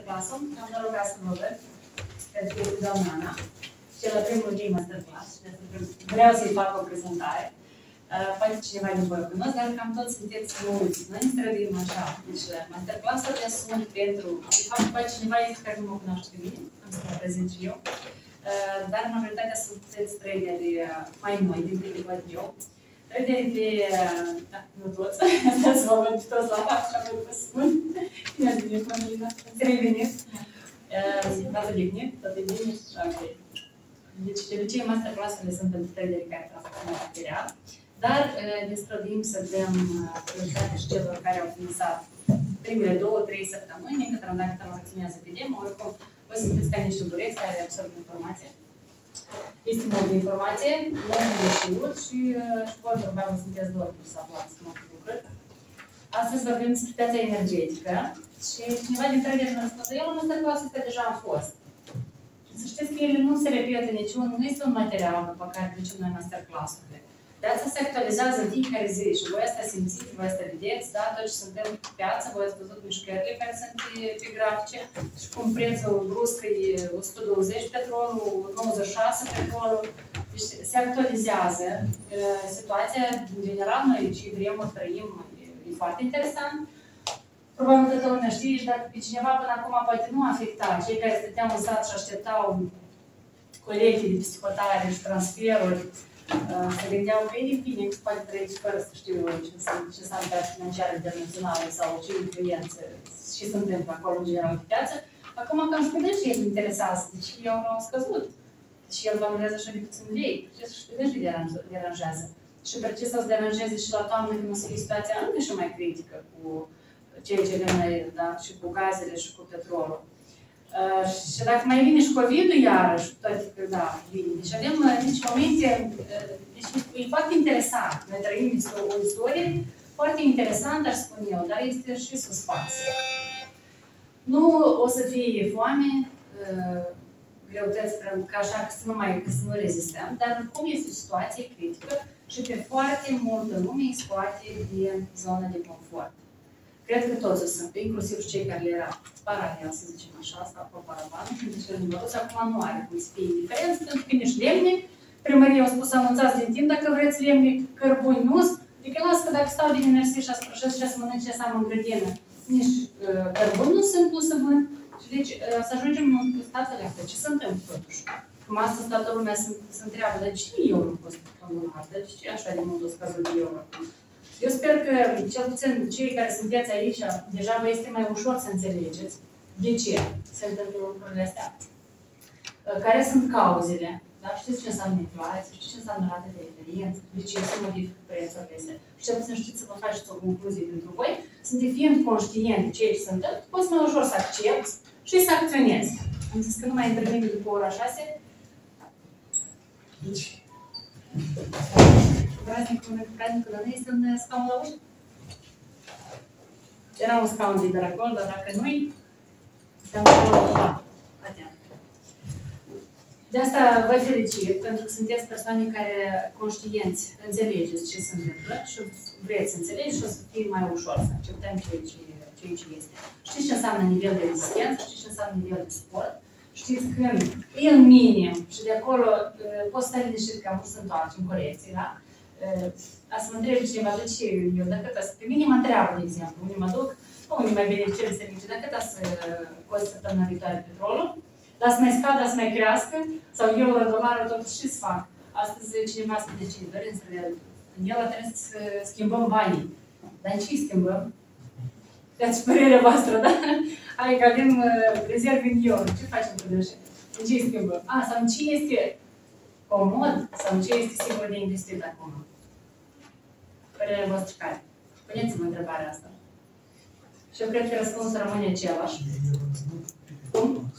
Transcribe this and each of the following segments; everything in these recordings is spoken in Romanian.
masterclass-ul. Am norocat să vă văd, pentru că e doamna Ana. Și la primul din masterclass. Vreau să-i fac o prezentare. Poate cineva din voi cunosc, dar cam toți sunteți mulți. Noi ne străduim așa. Deci, masterclass-urile sunt pentru... De fapt, poate cineva este care nu mă cunoaște pe mine, am să mă prezint și eu. Dar majoritatea sunteți traderi mai noi, din câte văd eu. Traderi de... Da, nu toți. Asta să vă văd toți la față, așa vă spun. Ia bine, Madalina. Ați revenit. V-ați odihnit? Tot e bine? Ok. Deci, de obicei, masterclass-urile sunt pentru traderi care transformă în material. Dar ne străduim să dăm prioritate și celor care au finisat primele 2-3 săptămâni, încât dacă tranzacționează pe demo, oricum, voi sunteți ca niște bureți care absorb informație. Este mult de informație, mult de știut și voi probabil sunteți doar să aflați multe lucruri. Astăzi vorbim despre piața energetică și cineva din trader ne-a spus, eu în masterclass ăsta deja am fost. Să știți că ele nu se repetă niciun, nu este un material după care ducem noi masterclass-urile. De asta se actualizează în fiecare zi și voi asta simțiți, voi asta vedeți, da? Tot ce suntem pe piață, voi ați văzut mișcările care sunt pe grafice și cum prețul brusc e 120 petrolul, 96 petrolul. Deci se actualizează. Situația, în general, noi ce vremuri trăim, e foarte interesant. Probabil că toată lumea știe și dacă pe cineva până acum poate nu afecta, cei care stăteau în sat și așteptau colecții de psihotare și transferuri, se gândeau că e bine, poate trăiți fără să știu ce s-a întâmplat financiară internațională sau ce influență, ce se întâmplă acolo în general pe piață. Acum cam și pe deci el interesează, deci eu au scăzut. Și el valorează așa de puțin lei. Și pe deci îl deranjează. Și pe ce să-ți deranjeze și la toamnă când o să fie situația încă și mai critică cu ceea ce avem noi, da? Și cu gazele și cu petrolul. Și dacă mai vine și COVID-ul iarăși, toate că da, vine. Deci avem nici momente, deci e foarte interesant. Noi trăim o istorie foarte interesantă, aș spune eu, dar este și suspans. Nu o să fie foame, greutăți, ca așa că să nu rezistăm, dar cum este o situație critică și pe foarte multă lume îi scoate din zona de confort. Cred că toți o sunt, inclusiv cei care le era paralel, să zicem așa, sau pe paravan, și deci el nebătuți, acum nu are cum să fie indiferență, pentru că nici lemne, primăria au spus, anunțați din timp, dacă vreți lemne, cărbuni nu-s, adică lasă că dacă stau din energie și asprășesc și să mănânc ce să am în grădină, nici cărbuni nu sunt, nu se vând, și deci să ajungem în statele astea, ce se întâmplă totuși? Cum astăzi toată lumea se întreabă, dar ce eu nu pot să fac în asta, de ce așa de mult o scăzut de euro? Eu sper că, cel puțin, cei care sunteți aici, deja vă este mai ușor să înțelegeți de ce se întâmplă lucrurile astea. Care sunt cauzele? Da? Știți ce înseamnă inflație, știți ce înseamnă rata de referință, de ce se modifică prețurile astea. Și cel puțin știți să vă faceți o concluzie pentru voi, sunt fiind conștient de ceea ce se întâmplă, poți mai ușor să accepți și să acționezi. Am zis că nu mai intervin după ora 6. Deci, praznicul la noi este un scaun la ușă. Era un scaun liber acolo, dar dacă nu-i, stăm acolo la atent. De asta vă felicit, pentru că sunteți persoane care conștienți, înțelegeți ce se întâmplă și vreți să înțelegeți și o să fie mai ușor să acceptăm ceea ce este. Știți ce înseamnă nivel de rezistență, știți ce înseamnă nivel de suport. Știți că e în minim și de acolo poți să liniștit că am vrut să întoarcem colecții, da? A să mă întrebe cineva, de ce eu, dacă pe mine mă întreabă, de exemplu, unii mă duc, unii mai beneficiari servicii, dacă să cost săptămâna viitoare petrolul, dar să mai scadă, să mai crească, sau euro, dolarul, totuși ce să fac? Astăzi cineva spune, ce dorim să în el trebuie să schimbăm banii. Dar în ce îi schimbăm? Dați părerea voastră, da? Adică avem rezerve în euro, ce facem cu dânsii? În ce îi schimbăm? Sau în ce este comod, sau în ce este sigur de investit acum? Părerea voastră care? Puneți-mă întrebarea asta. Și eu cred că răspunsul rămâne același. Cum?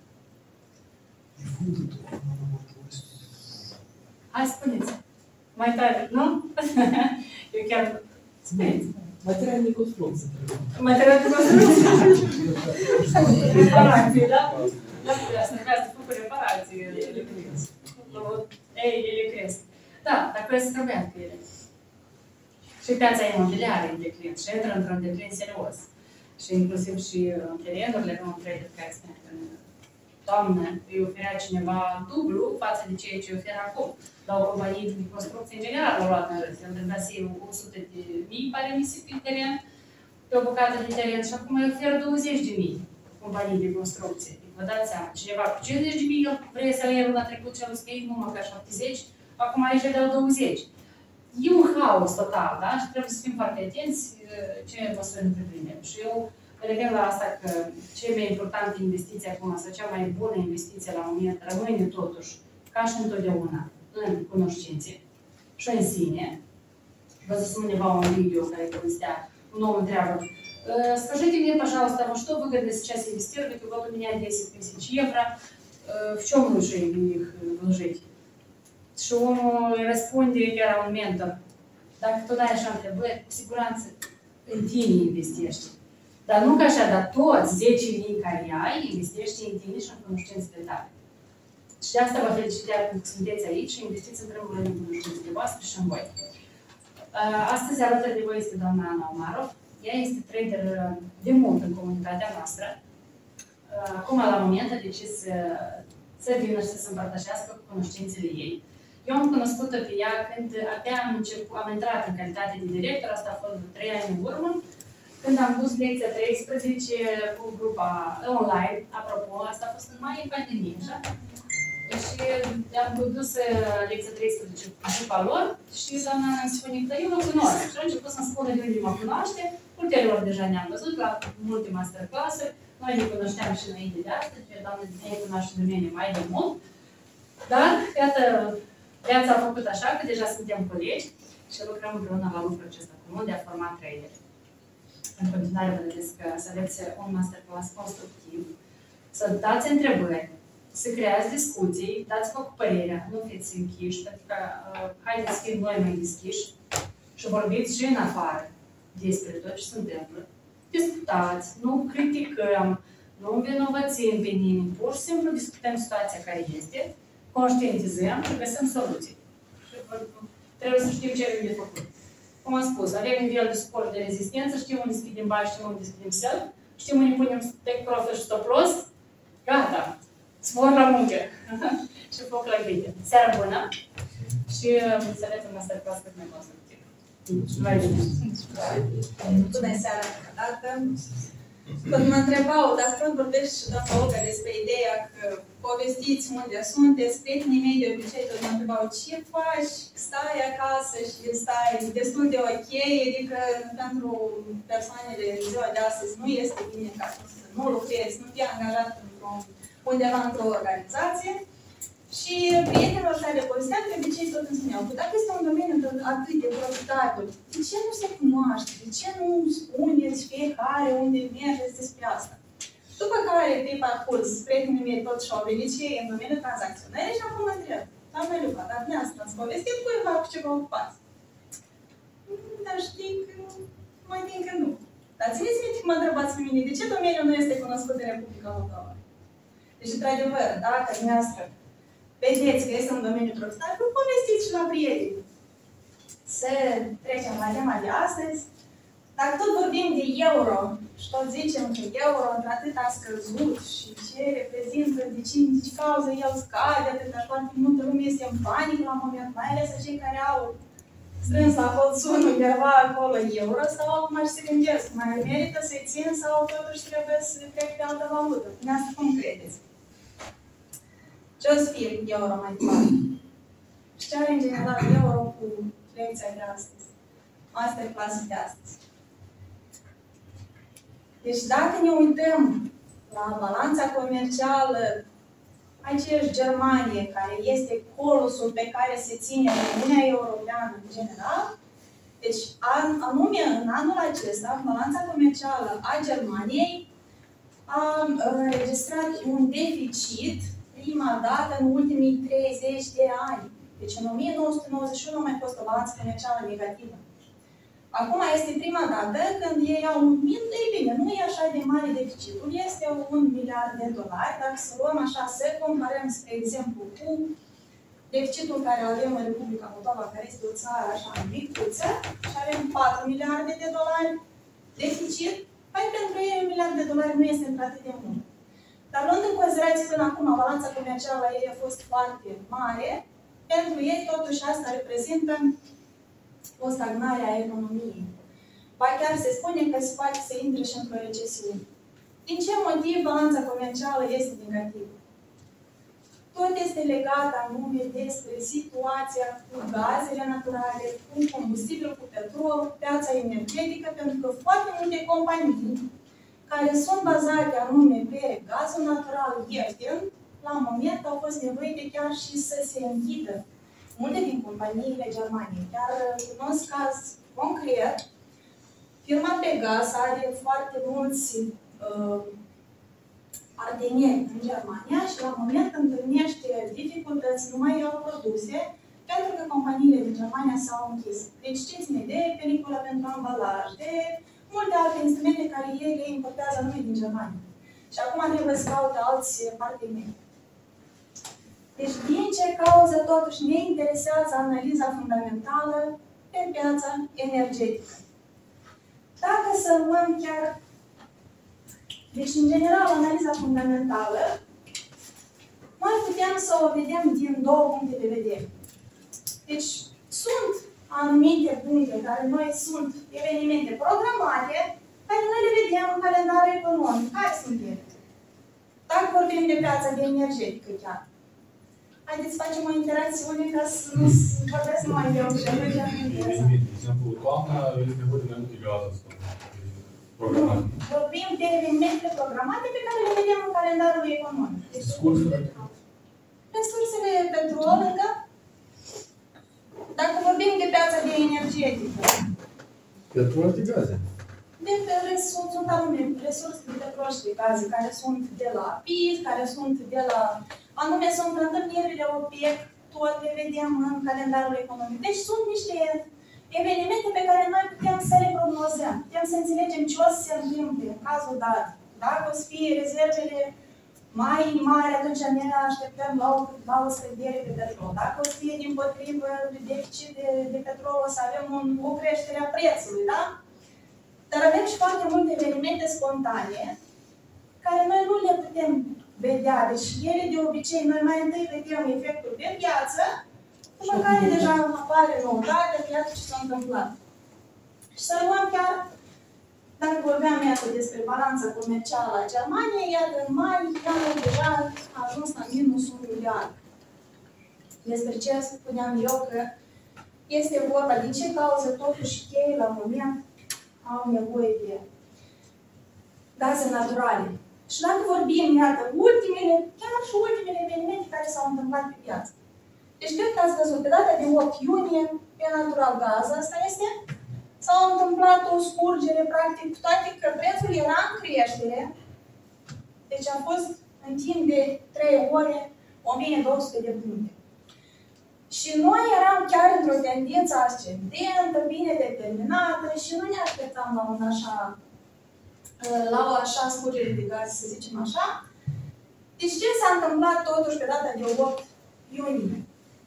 Hai, spuneți. Mai tare, nu? Eu chiar... Spuneți. Material de construcție. Material de construcție? Reparații, da? Asta ca să facă reparații. Ele cresc. Ei, ele cresc. Da, dar cresc să ele. Și piața imobiliară e în declin și intră într-un declin serios. și inclusiv și în terenurile, pe un trader care spune că Doamne, îi oferea cineva dublu față de ceea ce oferă acum. La o companie de construcție, în general, l-au luat în râs. El dădea 100.000, pare mi se, pe teren, pe o bucată de teren și acum îi oferă 20.000 companii de construcție. Vă dați seama, cineva cu 50.000, el vrea să le la trecut cel scris numai ca 70, acum aici îi dau 20. E un haos total, da? Și trebuie să fim foarte atenți ce măsuri întreprindem. Și eu revin la asta că cea mai importantă investiție acum, sau cea mai bună investiție la moment, rămâne totuși, ca și întotdeauna, în cunoștințe și în sine. Văzusem undeva un video care povestea, un om întreabă, скажите мне, пожалуйста, во что выгодно сейчас инвестировать? Вот у меня 10 тысяч евро, в чем лучше их вложить? Și omul îi răspunde că era un mentor. Dacă tu dai așa întrebări, cu siguranță în tine investești. Dar nu ca așa, dar toți 10.000 care ai, investești în tine și în cunoștințele tale. Și de asta vă felicităm că sunteți aici și investiți în primul rând în cunoștințele voastre și în voi. Astăzi alături de voi este doamna Ana Omarov. Ea este trader de mult în comunitatea noastră. Acum, la moment, a decis să vină și să se împărtășească cu cunoștințele ei. Eu am cunoscut-o pe ea când abia am intrat în calitate de director, asta a fost 3 ani în urmă, când am dus lecția 13 cu grupa online. Apropo, asta a fost în mai în pandemie, așa? Și am dus lecția 13 cu grupa lor și doamna îmi spune că eu mă cunosc. Și a început să-mi spună de unde mă cunoaște. Ulterior deja ne-am văzut la multe masterclass-uri. Noi ne cunoșteam și înainte de asta, și doamna ne cunoaște de mine mai de mult. Dar, iată, viața a făcut așa, că deja suntem colegi și lucrăm împreună la lucrul acesta comun de a forma trader. În continuare vă doresc să aveți un masterclass constructiv, să dați întrebări, să creați discuții, dați-vă cu părerea, nu fiți închiși, pentru că haideți să fim noi mai deschiși și vorbiți și în afară despre tot ce se întâmplă. Discutați, nu criticăm, nu învinovățim pe nimeni, pur și simplu discutăm situația care este, conștientizăm și găsim soluții. Și trebuie să știm ce avem de făcut. Cum am spus, avem nivel de suport de rezistență, știm unde deschidem bani, știm unde deschidem sell, știm unde punem take profit și stop loss, gata! Spor la muncă și foc la grite. Seara bună și să aveți un masterclass cât mai constructiv. Bună seara încă dată. Când mă întrebau, dacă tot vorbești și doamna Olga despre ideea că povestiți unde sunteți, prietenii mei de obicei tot mă întrebau ce faci, stai acasă și stai destul de ok, adică pentru persoanele în ziua de astăzi nu este bine ca să nu lucrezi, nu fii angajat undeva într-o organizație. Și prietenilor care povesteam, de obicei tot îmi spuneau că dacă este un domeniu atât de profitabil, de ce nu se cunoaște? De ce nu spuneți fiecare unde mergeți despre asta? După care, pe parcurs, prietenii mei tot și-au venit și ei în domeniul tranzacționării și acum mă întreb, doamna Luca, dar dumneavoastră ați povestit cuiva cu ce vă ocupați? Dar știi că mai bine că nu. Dar țineți minte că mă întrebați pe mine, de ce domeniul nu este cunoscut în Republica Moldova? Deci, într-adevăr, dacă dumneavoastră vedeți că este un domeniu profitabil, povestiți și la prieteni. Să trecem la tema de astăzi. Dacă tot vorbim de euro și tot zicem că euro într-atât a scăzut și ce reprezintă, de ce cauză el scade atât, dar foarte multă lume este în panică la moment, mai ales cei care au strâns la colțul undeva acolo euro sau acum și se gândesc, mai merită să-i țin sau totuși trebuie să trec pe altă valută. Dumneavoastră cum credeți? Ce o să fie cu euro mai departe? Și ce are în general euro cu lecția de astăzi? Masterclass-ul de astăzi. Deci dacă ne uităm la balanța comercială aceeași Germanie, care este colosul pe care se ține Uniunea Europeană în general, deci anume în anul acesta, balanța comercială a Germaniei a înregistrat un deficit prima dată în ultimii 30 de ani. Deci în 1991 a mai fost o balanță comercială negativă. Acum este prima dată când ei au un ei bine, nu e așa de mare deficitul, este $1 miliard. Dacă să luăm așa, să comparăm, spre exemplu, cu deficitul care îl avem în Republica Moldova, care este o țară așa micuță, și avem $4 miliarde deficit, Hai, pentru ei $1 miliard nu este atât de mult. Dar luând în considerație până acum, balanța comercială la ei a fost foarte mare, pentru ei totuși asta reprezintă o stagnare a economiei. Ba chiar se spune că se poate să intre și într-o recesiune. Din ce motiv balanța comercială este negativă? Tot este legat anume despre situația cu gazele naturale, cu combustibil, cu petrol, piața energetică, pentru că foarte multe companii care sunt bazate anume pe gazul natural ieftin, la un moment au fost nevoite chiar și să se închidă multe din companiile germane. Chiar cunosc caz concret, firma Pegas are foarte mulți parteneri în Germania și la moment întâlnește dificultăți, nu mai au produse, pentru că companiile din Germania s-au închis. Deci știți-ne de peliculă pentru ambalaj, de multe alte instrumente care ei le importează numai din Germania. Și acum trebuie să caute alți parteneri. Deci din ce cauză totuși ne interesează analiza fundamentală pe piața energetică? Dacă să luăm chiar... Deci, în general, analiza fundamentală, noi putem să o vedem din două puncte de vedere. Deci, sunt anumite puncte care noi sunt evenimente programate, care noi le vedem în calendarul economic. Care sunt ele? Dacă vorbim de piața de energetică chiar. Haideți să facem o interacțiune ca să nu vorbesc mai eu și mergem în interesant. De exemplu, toamna este nevoie de mai multe gaze programate. Vorbim de evenimente programate pe care le vedem în calendarul economic. Deci, resursele petrol încă. Dacă vorbim de piața de energetică. Petrol și gaze. Sunt anume resurse de petrol și de gaze care sunt de la PIS, care sunt de la... Anume sunt întâlnirile OPEC, tot le vedem în calendarul economic. Deci sunt niște evenimente pe care noi putem să le prognozăm. Putem să înțelegem ce o să se întâmple în cazul dat. Dacă o să fie rezervele mai mari, atunci ne așteptăm la o scădere de petrol. Dacă o să fie dimpotrivă deficit de petrol, o să avem o creștere a prețului, da? Dar avem și foarte multe evenimente spontane care noi nu le putem vedea. Deci ele de obicei, noi mai întâi vedem efectul pe piață, după care deja apare noutate, iată ce s-a întâmplat. Și să luăm chiar, dacă vorbeam iată despre balanța comercială a Germaniei, iată în mai, iată deja a ajuns la minus $1 miliard. Despre ce spuneam eu că este vorba, din ce cauză totuși ei la moment au nevoie de gaze naturale. Și dacă vorbim, iată, chiar și ultimele evenimente care s-au întâmplat pe piață. Deci, cred că ați văzut, pe data de 8 iunie, pe Natural Gas, asta este, s-a întâmplat o scurgere, practic, cu toate că prețul era în creștere. Deci a fost, în timp de 3 ore, 1200 de puncte. Și noi eram chiar într-o tendință ascendentă, bine determinată și nu ne așteptam la o așa scurgere de gaz, să zicem așa. Deci ce s-a întâmplat totuși pe data de 8 iunie?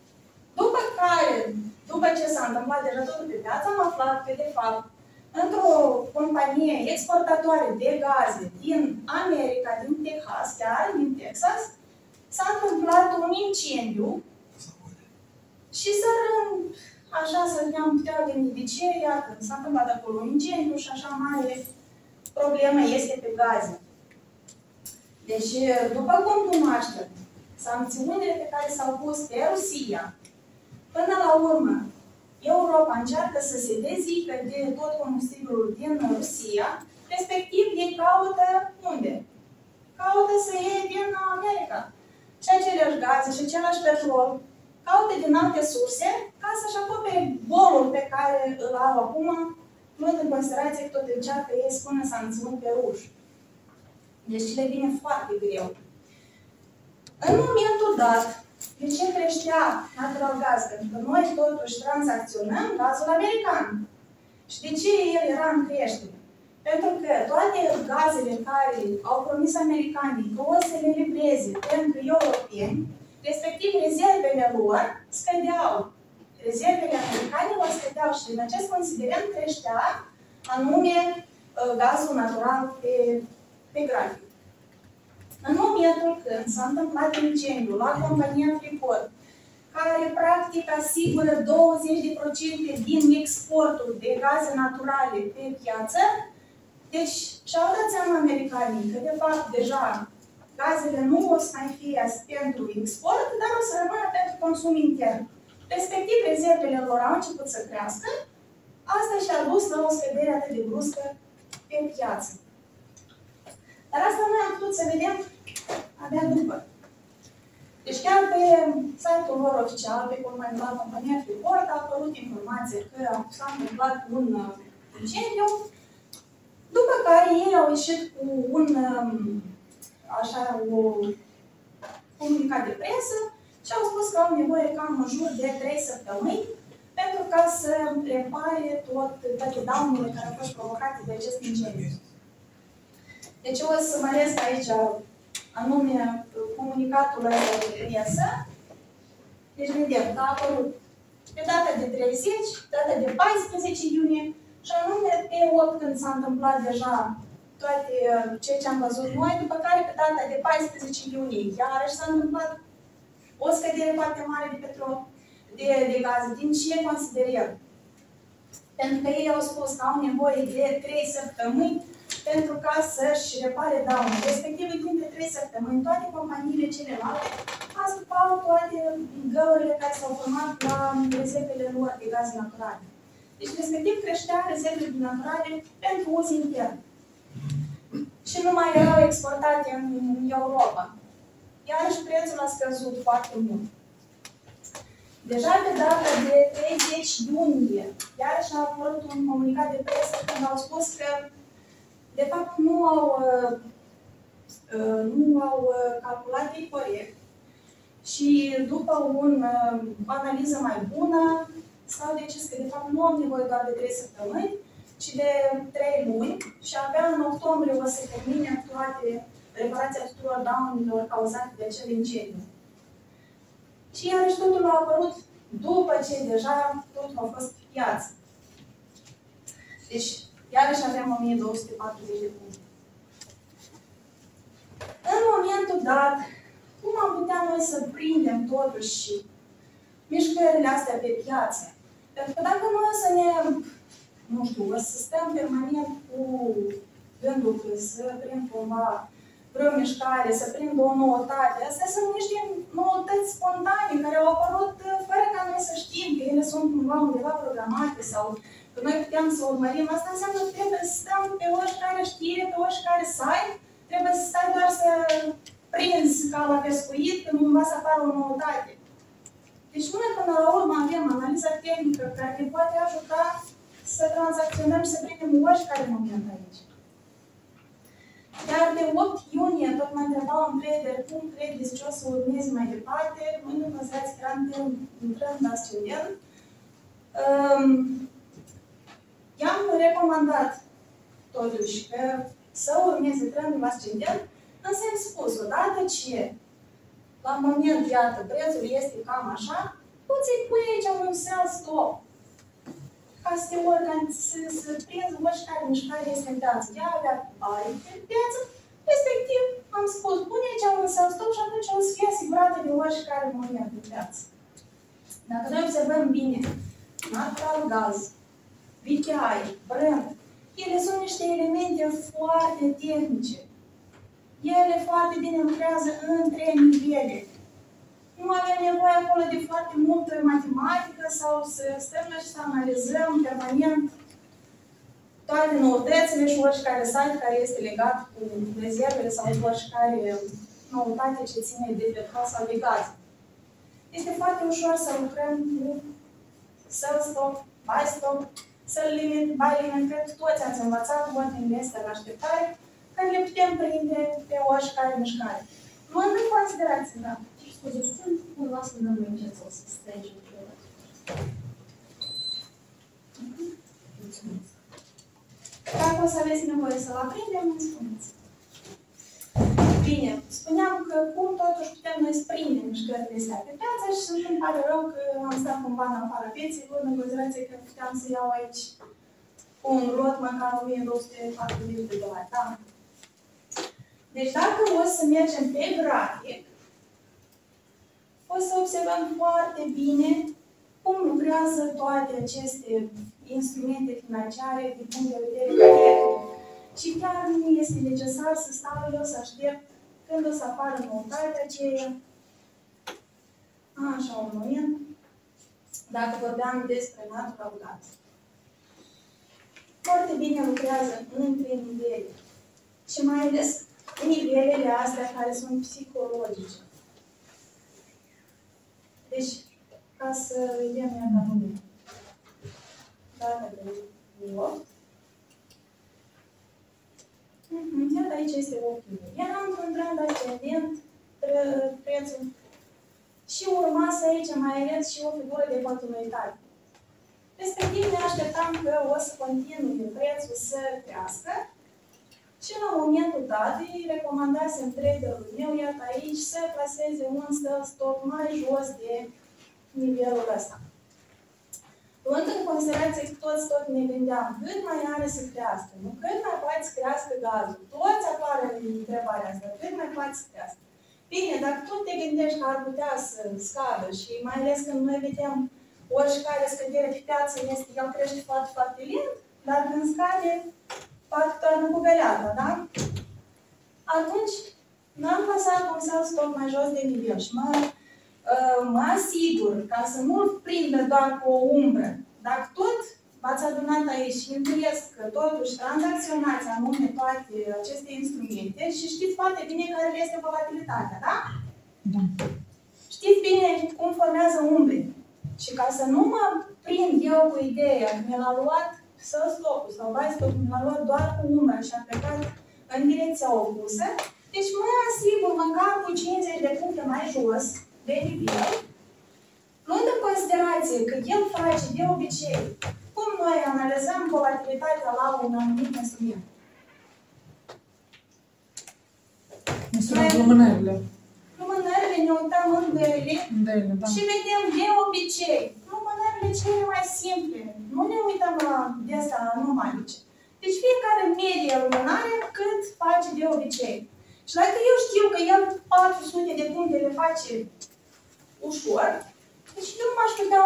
După ce s-a întâmplat deja totul pe piață, am aflat că, de fapt, într-o companie exportatoare de gaze din America, din Texas, chiar din Texas, s-a întâmplat un incendiu și așa să ne-am putea gândi de ce, iată, s-a întâmplat acolo un incendiu și așa mare problemă este pe gaze. Deci, după cum cunoaștem, sancțiunile pe care s-au pus pe Rusia, până la urmă, Europa încearcă să se dezică de tot combustibilul din Rusia, respectiv ei caută unde? Caută să iei din America. Și aceleași gaze și același petrol caută din alte surse ca să-și acopere golul pe care îl au acum, luând în considerație că tot încearcă ei să pună sancțiuni pe ruși. Deci le vine foarte greu. În momentul dat, de ce creștea Natural Gas? Pentru că noi totuși tranzacționăm gazul american. Și de ce el era în creștere? Pentru că toate gazele care au promis americanii că o să le livreze pentru europeni, respectiv rezervele lor, scădeau. Rezervele americanilor scădeau și din acest considerent creștea anume gazul natural pe grafic. În momentul când s-a întâmplat incendiu la compania Freeport, care practic asigură 20% din exportul de gaze naturale pe piață, deci și-au dat seama americanii că de fapt deja gazele nu o să mai fie pentru export, dar o să rămână pentru consum intern. Respectiv, rezervele lor au început să crească, asta și-a dus la o scădere atât de bruscă pe piață. Dar asta noi am putut să vedem abia după. Deci chiar pe site-ul lor oficial, pe cum mai la compania Freeport, a apărut informația că s-a întâmplat un incendiu, după care ei au ieșit cu un comunicat de presă și au spus că au nevoie cam în jur de 3 săptămâni pentru ca să repare toate daunele care au fost provocate de acest incendiu. Deci o să măresc aici anume comunicatul ăsta de presă. Deci vedem că a apărut pe data de 30, data de 14 iunie și anume pe 8 când s-a întâmplat deja toate ceea ce am văzut noi, după care pe data de 14 iunie iarăși s-a întâmplat o scădere foarte mare de petrol, de gaze. Din ce considerăm? Pentru că ei au spus că au nevoie de 3 săptămâni pentru ca să-și repare daune. Respectiv, în timp de 3 săptămâni, toate companiile celelalte astupau toate găurile care s-au format la rezervele lor de gaze naturale. Deci, respectiv, creștea rezervele naturale pentru uz intern. Și nu mai erau exportate în Europa. Iarăși prețul a scăzut foarte mult. Deja pe data de 30 iunie, iarăși a apărut un comunicat de presă când au spus că de fapt nu au calculat ei corect și după o analiză mai bună s-au decis că de fapt nu au nevoie doar de 3 săptămâni, ci de 3 luni și abia în octombrie o să termine toate reparația tuturor daunelor cauzate de acel incendiu. Și iarăși totul a apărut după ce deja totul a fost pe piață. Deci, iarăși avem 1240 de puncte. În momentul dat, cum am putea noi să prindem totuși mișcările astea pe piață? Pentru că dacă noi o să ne, nu știu, o să stăm permanent cu gândul că să prind cumva vreo mișcare, să prind o noutate, astea sunt niște noutăți spontane care au apărut fără ca noi să știm că ele sunt cumva undeva programate sau că noi putem să urmărim. Asta înseamnă că trebuie să stăm pe oricare știre, pe oricare site, trebuie să stai doar să prinzi ca la pescuit când cumva să apară o noutate. Deci noi până la urmă avem analiza tehnică care ne poate ajuta să tranzacționăm și să prindem oricare moment aici. Iar pe 8 iunie tot mă întrebau un trader cum credeți ce o să urmezi mai departe. Nu considerați că eram în trend ascendent. I-am recomandat totuși că să urmeze trendul ascendent, în sens spus, odată ce la moment, iată, prețul este cam așa, poți să-i pui aici un sell stop. Ca să te să prinzi oricare mișcare este în piață. Ea avea bani pe piață, respectiv, am spus, pune aici un sell stop și atunci o să fie asigurată de oricare moment pe piață. Dacă noi observăm bine, Natural Gas, VTI, Brent, ele sunt niște elemente foarte tehnice. Ele foarte bine lucrează între nivele. Nu avem nevoie acolo de foarte multă matematică sau să stăm și să analizăm permanent toate noutățile și oricare site care este legat cu rezervele sau oricare noutate ce ține de petrol sau de gaze. Este foarte ușor să lucrăm cu sell stop, buy stop, sell limit, buy limit. Cred că toți ați învățat ordinile astea la așteptare, care le putem prinde pe oricare mișcare. Luând în considerație, da. Scuze, putem cumva să dăm noi încet să stai lucrurile. Mulțumesc. Dacă o să aveți nevoie să-l aprindem, îmi spuneți. Bine, spuneam că cum totuși putem noi să prindem mișcările astea pe piață și îmi pare rău că am stat cumva în afara pieței, luând în considerație că puteam să iau aici cu un lot măcar 1240 de dolari, da? Deci dacă o să mergem pe grafic, o să observăm foarte bine cum lucrează toate aceste instrumente financiare din punct de vedere tehnic. Și chiar nu este necesar să stau eu să aștept când o să apară noutatea aceea. Așa, un moment. Dacă vorbeam despre natural gas. Foarte bine lucrează între nivele. Și mai ales nivelele astea care sunt psihologice. Deci, ca să vedem iată unde. Data de 8. Iată aici este 8. Era într-un trend ascendent prețul. Și urma să aici mai ales și o figură de continuitate. Respectiv ne așteptam că o să continue prețul să crească și la momentul dat îi recomandasem traderului meu, iată aici, să plaseze un stop mai jos de nivelul ăsta. Luând în considerație că toți tot ne gândeam cât mai are să crească, nu cât mai poate să crească gazul. Toți apare întrebarea asta, cât mai poate să crească. Bine, dacă tu te gândești că ar putea să scadă și mai ales când noi vedem oricare scădere pe piață este, el crește foarte, foarte lent, dar când scade, fac toarnă cu găleata, da? Atunci, n-am păsat un stop mai jos de nivel și mă asigur ca să nu-l prindă doar cu o umbră. Dacă tot v-ați adunat aici și intuiesc că totuși tranzacționați anume toate aceste instrumente și știți foarte bine care este volatilitatea, da? Da. Știți bine cum formează umbre. Și ca să nu mă prind eu cu ideea că mi l-a luat stopul sau buy stopul, mi l-a luat doar cu umbra și a plecat în direcția opusă, deci mă asigur măcar cu 50 de puncte mai jos de nivel, luând în considerație că el face de obicei, cum noi analizăm volatilitatea la un anumit instrument. Măsurăm lumânările. Lumânările, ne uităm în gările Da. și vedem de obicei lumânările cele mai simple. Nu ne uităm la de-astea anomalice. Deci fiecare medie lumânare cât face de obicei. Și dacă eu știu că el 400 de puncte le face ușor, deci eu m-aș putea,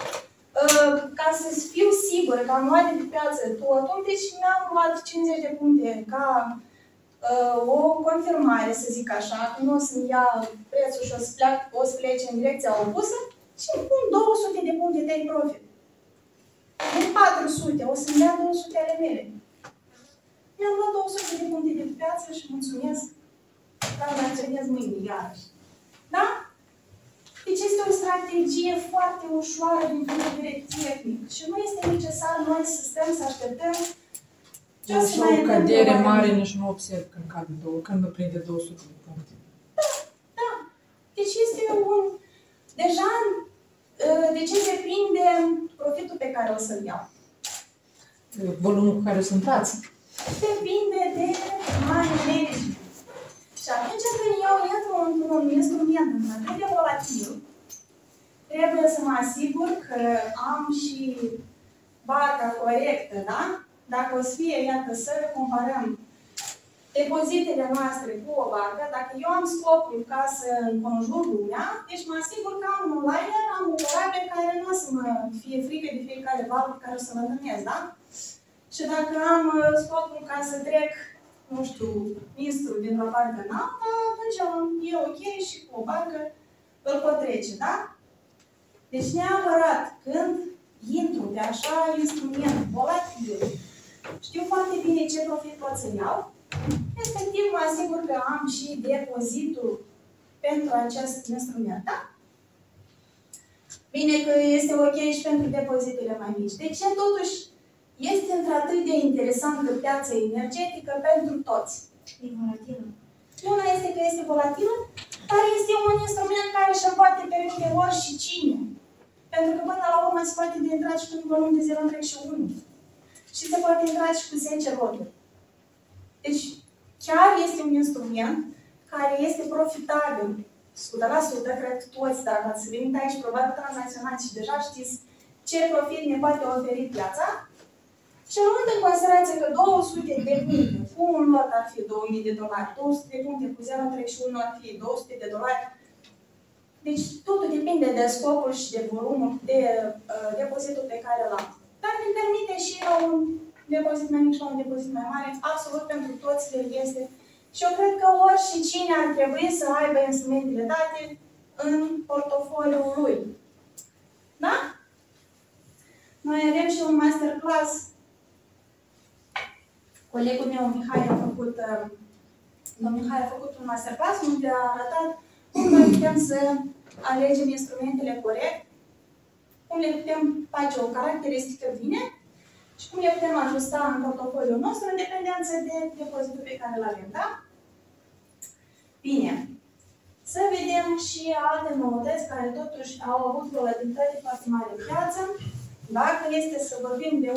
ca să fiu sigură că am luat de pe piață totul, deci mi-am luat 50 de puncte ca o confirmare, să zic așa, că nu o să-mi ia prețul și o să plece în direcția opusă și îmi pun 200 de puncte de profit. Nu 400, o să-mi dea 200 ale mele. Mi-am luat 200 de puncte de pe piață și mulțumesc că am acționez mâine, iarăși. Da? Deci este o strategie foarte ușoară din punct de vedere tehnic și nu este necesar noi să stăm să așteptăm Și o cădere mare nici nu observ când cade când prinde 200 de puncte. Da. Deci este un... Deja, de ce depinde profitul pe care o să-l iau? Volumul cu care o să intrați. Depinde de money management. Și atunci când eu intru într-un instrument atât de volatil, trebuie să mă asigur că am și barca corectă, da? Dacă o să fie, iată, să comparăm depozitele noastre cu o barcă, dacă eu am scopul ca să înconjur lumea, deci mă asigur că am un liner, am un corabie care nu o să mă fie frică de fiecare val pe care o să mă întâlnesc, da? Și dacă am scopul ca să trec, nu știu, mistru dintr-o parte în alta, atunci e ok și cu o barcă îl pot trece, da? Deci neapărat când intru pe așa instrument volatil, știu foarte bine ce profit pot să iau, respectiv mă asigur că am și depozitul pentru acest instrument, da? Bine că este ok și pentru depozitele mai mici. De ce totuși este într-atât de interesantă piața energetică pentru toți? E volatilă. Una este că este volatilă, dar este un instrument care și-l poate permite oricine. Pentru că până la urmă se poate de intrat și cu un volum de 0,1. Și se poate intra și cu 10 loturi. Deci, chiar este un instrument care este profitabil 100%, cred că toți, dacă ați venit aici, probabil tranzacționați și deja știți ce profit ne poate oferi piața. Și luând în considerație că 200 de puncte cu un lot ar fi $2000, 200 de puncte cu 0,31 ar fi $200. Deci totul depinde de scopul și de volumul de depozitul pe care l-am. Dar ne permite și la un depozit mai mic și la un depozit mai mare, absolut pentru toți le este. Și eu cred că oricine ar trebui să aibă instrumentele date în portofoliul lui. Da? Noi avem și un masterclass. Colegul meu, Mihai, domnul Mihai a făcut un masterclass unde a arătat cum noi putem să alegem instrumentele corect, cum le putem face o caracteristică bine și cum le putem ajusta în portofoliul nostru în dependență de depozitul pe care îl avem, da? Bine. Să vedem și alte noutăți care totuși au avut volatilitate foarte mare în piață. Dacă este să vorbim de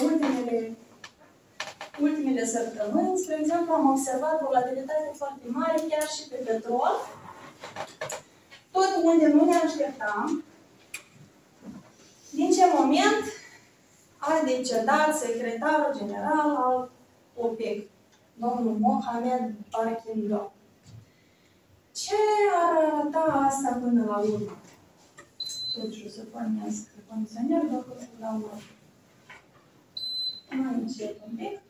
ultimele săptămâni, spre exemplu, am observat volatilitate foarte mare chiar și pe petrol. Tot unde nu ne așteptam, din ce moment a decedat secretarul general al OPEC, domnul Mohamed Barkindo. Ce ar arăta asta până la urmă? Totuși o să pornesc condiționerul, dacă o să dau mai încet un pic.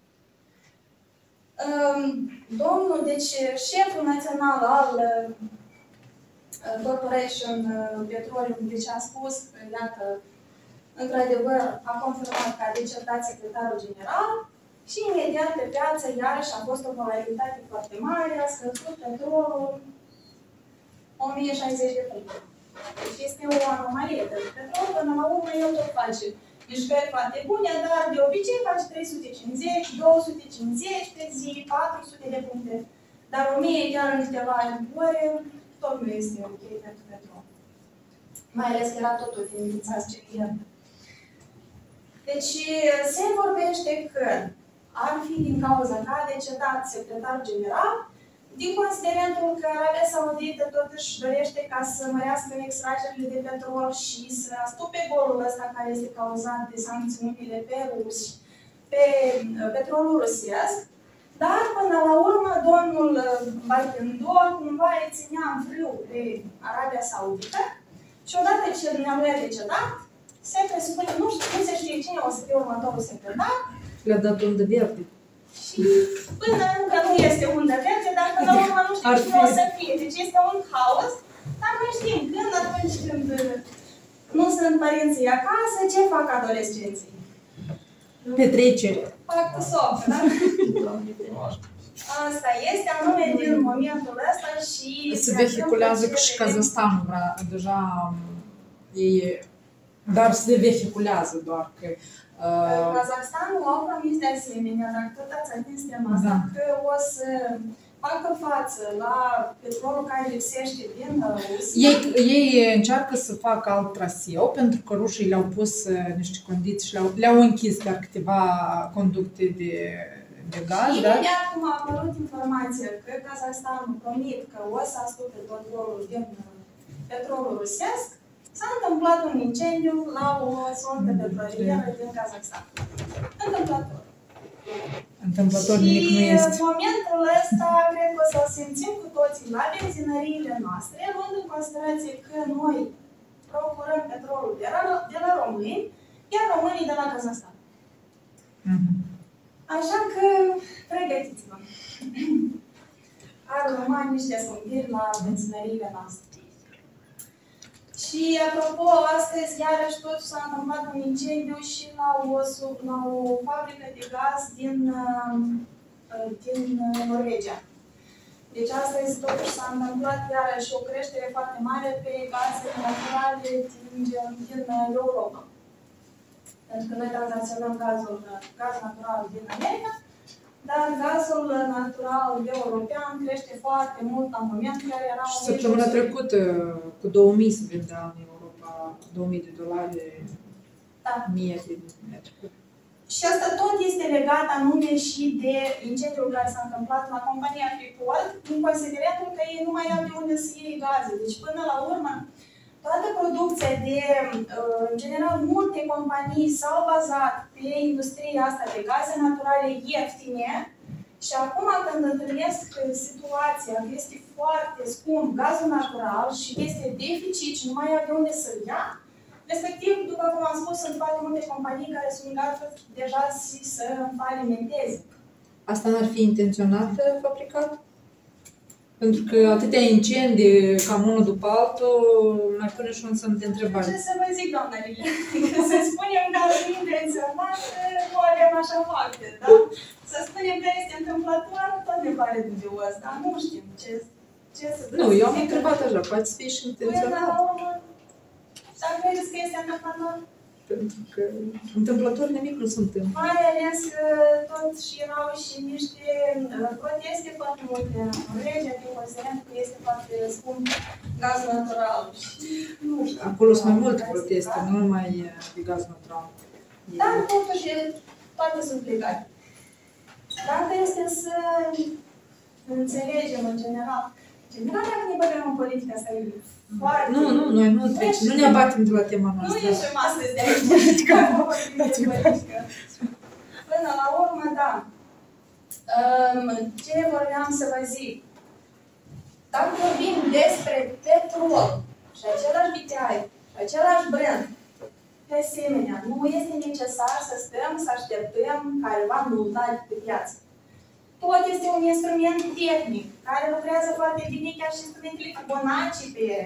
Deci șeful național al Corporation Petroleum, deci a spus că, iată, într-adevăr, a confirmat că a decedat secretarul general și imediat pe piață, iarăși, a fost o volatilitate foarte mare, a scăzut petrolul 1060 de puncte. Deci este o anomalie, pentru că petrolul, până la urmă, el tot face mișcări foarte bune, dar de obicei face 350, 250 pe zi, 400 de puncte. Dar 1000 chiar în câteva ore, tot nu este ok pentru petrol. Mai ales că era totul din ghițați celier. Deci se vorbește că ar fi din cauza că a decedat secretarul general, din considerentul că Arabia Saudită totuși dorește ca să mărească extragerile de petrol și să astupe golul ăsta care este cauzat de sancțiunile pe petrolul rusesc. Dar, până la urmă, domnul Barkindo cumva îi ținea în frâu pe Arabia Saudită și odată ce dumnealui a decedat, se presupune, nu se știe cine o să fie următorul secretar. Le-a dat undă verde. Și până încă nu este undă verde, dar până la urmă nu știu cine o să fie. Deci este un haos, dar noi știm când, atunci când nu sunt părinții acasă, ce fac adolescenții? Petreceri. Fac cu socră, da? Asta este, anume din momentul ăsta și... Se vehiculează că și Kazahstanul deja e... Dar se vehiculează doar că... Kazahstanul au promis de asemenea, dacă tot ați atins tema asta, că o să facă față la petrolul care lipsește din Rusia. Ei încearcă să facă alt traseu, pentru că rușii le-au pus niște condiții și le-au închis chiar câteva conducte de gaz. Și imediat cum a apărut informația că Kazahstanul promit că o să astupe tot golul din petrolul rusesc, s-a întâmplat un incendiu la o sondă petrolieră din Kazahstan. Întâmplător. Întâmplător nimic nu este. Și în momentul ăsta, cred că o să simțim cu toții la benzinăriile noastre, luând în considerație că noi procurăm petrolul de la români, iar românii de la Kazahstan. Așa că, pregătiți-vă. Ar urma niște scumpiri la benzinăriile noastre. Și, apropo, astăzi, iarăși, tot s-a întâmplat un incendiu și la o fabrică de gaz din Norvegia. Deci, astăzi, totuși, s-a întâmplat, iarăși, o creștere foarte mare pe gazele naturale din Europa. Pentru că noi tranzacționăm gaz natural din America, dar gazul natural european crește foarte mult la momentul care era... Și săptămâna trecută, cu 2000 se vendea în Europa, $2000, da. 1000 de metri. Și asta tot este legat anume și de incendiul care s-a întâmplat la compania Freeport, în considerentul că ei nu mai au de unde să iei gaze. Deci, până la urmă, toată producția de, în general, multe companii s-au bazat pe industria asta de gaze naturale ieftine și acum când întâlnesc situația că este foarte scump gazul natural și este deficit și nu mai au de unde să-l ia, respectiv, după cum am spus, sunt foarte multe companii care sunt gata deja să falimenteze. Asta n-ar fi intenționat fabricat? Pentru că atâtea incendii, cam unul după altul, mai pune și un semn de întrebare. Ce să vă zic, doamna Lili? Să spunem că ar fi intenționat, nu avem așa fapte, da? Să spunem că este întâmplător, tot ne pare dubios, dar nu știm ce să zic. Nu, eu am întrebat așa, poate să fie și intenționat. Păi, la urmă, dar credeți că este întâmplător? Pentru că întâmplător nimic nu se întâmplă. Mai ales că tot și erau și niște proteste foarte multe în regia, din considerent că este foarte scump gazul natural. Și nu știu. Acolo sunt mai multe proteste, nu numai de gaz natural. Dar totuși toate sunt legate. Dacă este să înțelegem în general, dacă ne băgăm în politică, asta e foarte... Nu, noi nu trecem, nu ne abatem de la tema Nu noastră. ieșim astăzi de aici, ca politică. Până la urmă, da. Ce vorbeam să vă zic? Dacă vorbim despre petrol și același viteai, și același brand, de asemenea, nu este necesar să stăm, să așteptăm careva noutăți pe piață. Tot este un instrument tehnic, care lucrează foarte bine, chiar și instrumentele Fibonacci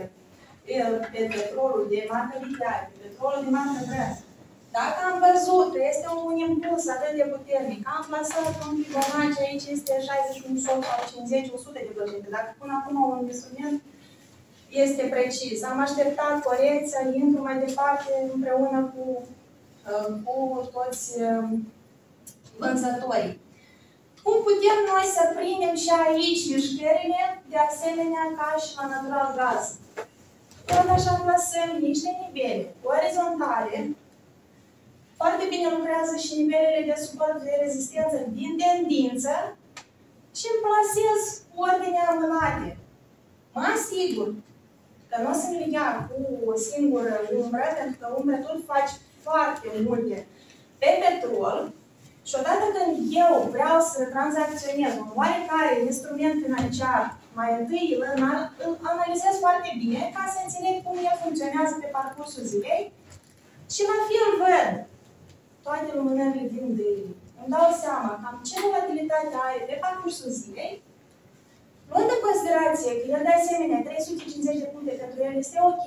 pe petrolul de marcă viteai, pe petrolul de marcă brand. Dacă am văzut că este un impuls atât de puternic, am plasat un Fibonacci, aici este 61 sau 50, 100%, dacă până acum un instrument este precis. Am așteptat corecția, intru mai departe împreună cu toți vânzătorii. Cum putem noi să prindem și aici mișcările, de asemenea ca și la natural gaz? Tot așa plasăm niște nivele orizontale. Foarte bine lucrează și nivelele de suport de rezistență din tendință și îmi plasez ordinea amânate. Mă asigur că nu o să le ia cu o singură umbră, pentru că umbră tot faci foarte multe pe petrol. Și odată când eu vreau să tranzacționez un oarecare instrument financiar, mai întâi îl analizez foarte bine ca să înțeleg cum el funcționează pe parcursul zilei și la fel văd toate lumânările din daily. Îmi dau seama cam ce volatilitate are pe parcursul zilei, luând în considerație că el de asemenea 350 de puncte pentru el este ok,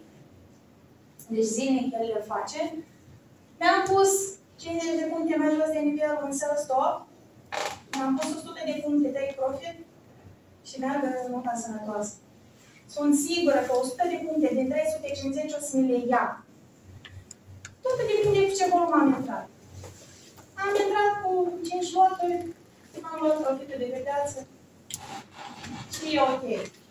deci zilnic el le face, mi-am pus 50 de puncte mai jos de nivel în sell stop, mi-am pus 100 de puncte take profit și meargă în nota sănătoasă. Sunt sigură că 100 de puncte din 350 o să mi le ia. Totul depinde cu ce volum am intrat. Am intrat cu 5 loturi, am luat profitul de pe piață și e ok.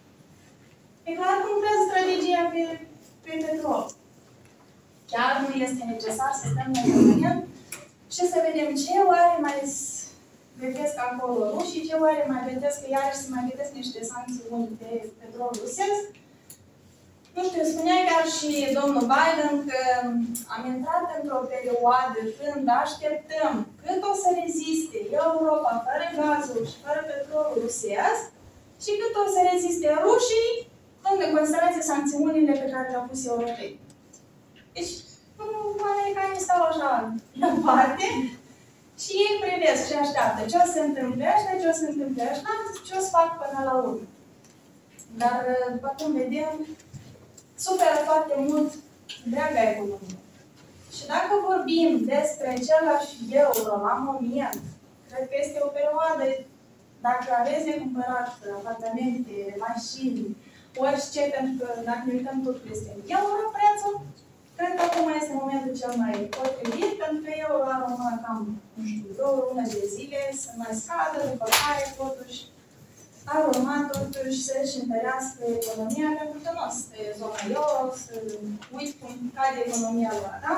E clar că lucrează strategia pe petrol. Chiar nu este necesar să stăm în moment și să vedem ce oare mai gătesc acolo rușii, ce oare mai gătesc, că iarăși să mai gătesc niște sancțiuni pe petrol rusesc. Nu știu, spunea chiar și domnul Biden că am intrat într-o perioadă când așteptăm cât o să reziste Europa fără gazul și fără petrolul rusesc și cât o să reziste rușii, luând în considerație sancțiunile pe care le-au pus europeni. Deci, americanii stau așa în parte și ei privesc și așteaptă ce o să se întâmple așa, ce o să se întâmple așa, ce o să fac până la urmă. Dar, după cum vedem, suferă foarte mult întreaga economie. Și dacă vorbim despre același euro la moment, cred că este o perioadă, dacă aveți de cumpărat apartamente, mașini, orice, pentru că dacă ne uităm totul este în euro prețul, cred că acum este momentul cel mai potrivit, pentru că euro are urmat cam, nu știu, 2 luni de zile să mai scadă, după care totuși ar urma totuși să-și întărească economia, pentru că nu o să e zona euro, să uiți cum cade economia lor, da?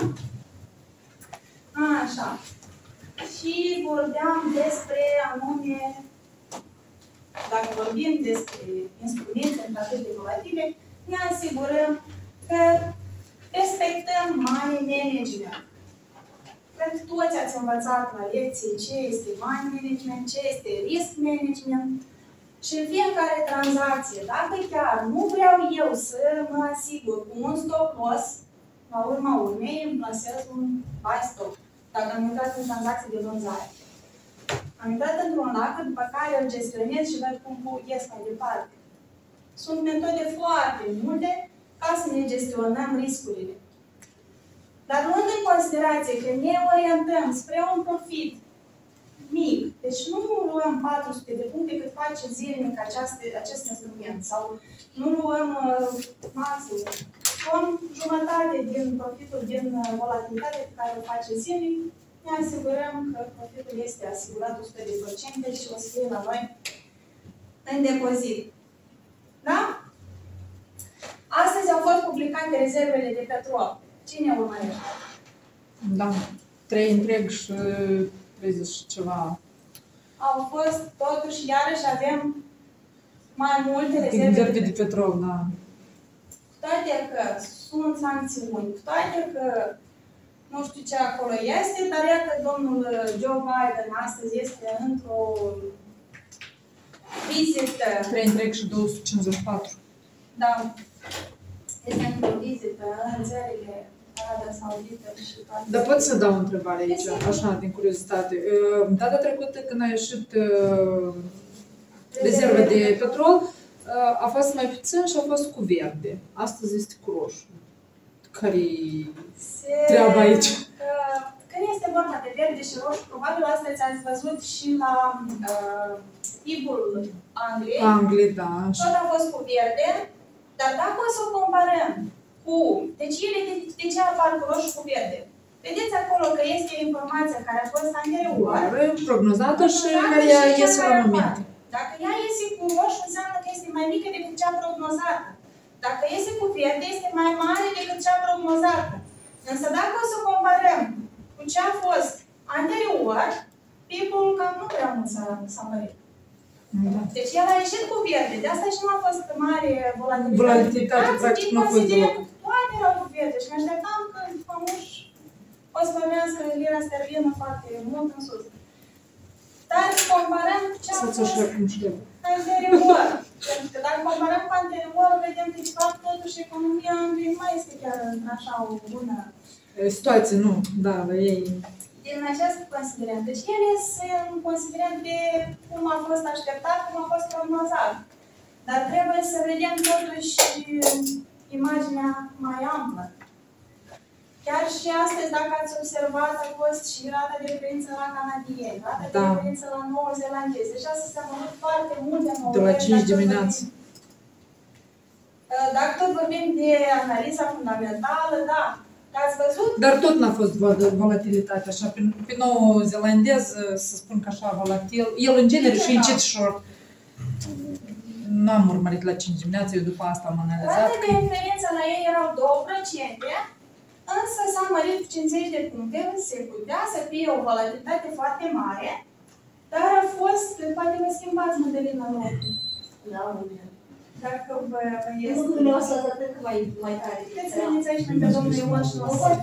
Așa. Și vorbeam despre anume, dacă vorbim despre instrumente atât de volatile, ne asigurăm că respectăm money management. Cred că toți ați învățat la lecții ce este money management, ce este risk management. Și în fiecare tranzacție, dacă chiar nu vreau eu să mă asigur cu un stop loss, la urma urmei îmi plasez un buy stop. Dacă am intrat în tranzacții de vânzare. Am intrat într-un lac, după care îl gestionez și văd cum ies mai departe. Sunt metode foarte multe ca să ne gestionăm riscurile. Dar luând în considerație că ne orientăm spre un profit mic, deci nu luăm 400 de puncte cât face zilnic acest instrument, sau nu luăm maxim, luăm jumătate din profitul, din volatilitate pe care o face zilnic, ne asigurăm că profitul este asigurat 100% și o să fie la noi în depozit. Da? Astăzi au fost publicate rezervele de petrol. Cine urmărește? Da, 3 întreg și 30 și ceva. Au fost, totuși, iarăși avem mai multe rezerve de petrol, da. Cu toate că sunt sancțiuni, cu toate că nu știu ce acolo este, dar iată, domnul Joe Biden astăzi este într-o vizită. 3 întreg și 254. Da. Este într-o vizită în țările Arabia Saudită și toate. Dar pot să dau o întrebare aici, așa, din curiozitate. Data trecută, când a ieșit rezerva de petrol, a fost mai puțin și a fost cu verde. Astăzi este cu roșu. Care-i treaba aici? Când este vorba de verde și roșu, probabil astăzi ați văzut și la PIB-ul Angliei. Angliei, da. Tot a fost cu verde, dar dacă o să o comparăm cu... Deci ele de ce apar cu roșu cu verde? Vedeți acolo că este informația care a fost anterior. Prognozată și care iese la moment. Dacă ea iese cu roșu, înseamnă că este mai mică decât cea prognozată. Dacă iese cu verde, este mai mare decât cea prognozată. Însă dacă o să comparăm cu ce a fost anterior, PIB-ul cam nu prea mult s-a mărit. Da. Deci el a ieșit cu verde, de asta și nu a fost mare volatilitate. Volatilitate, practic, nu a fost deloc. Toate erau cu verde și ne așteptam că famoși o să vorbească lira sterlină foarte mult în sus. Dar comparăm cu ce a fost anterior. Pentru că dacă comparăm cu anterior, vedem că, de fapt, totuși, economia Angliei nu mai este chiar așa o bună situație, nu, da, la ei. Din acest considerent. Deci el este un considerent de cum a fost așteptat, cum a fost prognozat. Dar trebuie să vedem totuși imaginea mai amplă. Chiar și astăzi, dacă ați observat, a fost și rata de referință la canadieni, rata de referință la neozelandezi. Deci astăzi s-a mărit foarte multe nouă. De la 5 dimineață. Dacă tot vorbim de analiza fundamentală, da. Ați văzut? Dar tot n-a fost volatilitate, așa, pe nou-zeelandez, să spun că așa volatil. El, în genere, și încet short. N-am urmărit la 5 dimineața, eu după asta am analizat. Rata de referință la ei erau 2%, însă s-a mărit cu 50 de puncte, se putea să fie o volatilitate foarte mare, dar a fost, poate vă schimbați modelina lor. Da, bine. Dacă vă este. Nu dumneavoastră atât că mai tare. Puteți să veniți aici pe domnul Ion și nu o să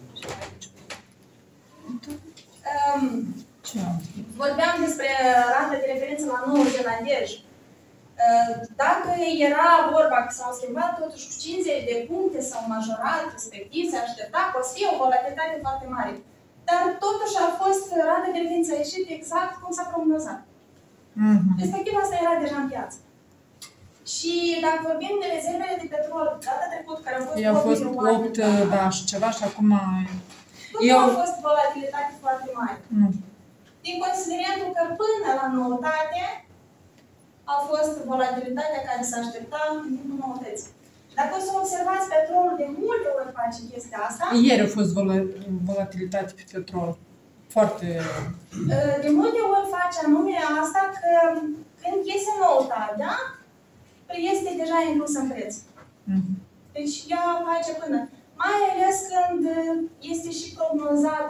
vorbeam despre rata de referință la neozeelandezi. Dacă era vorba că s-au schimbat totuși cu 50 de puncte, s-au majorat, respectiv se aștepta că o să fie o volatilitate foarte mare. Dar totuși a fost rata de referință ieșit exact cum s-a prognozat. Respectiv asta era deja în piață. Și dacă vorbim de rezervele de petrol, data trecută, care au fost 8, da, și ceva, și acum... Nu a fost volatilitate foarte mare. Din considerentul că până la noutate a fost volatilitatea care se aștepta în timpul noutății. Dacă o să observați, petrolul de multe ori face chestia asta. Ieri a fost volatilitate pe petrol. Foarte... De multe ori face anume asta că când iese noutatea, este deja inclus în preț. Deci ea face până. Mai ales când este și prognozat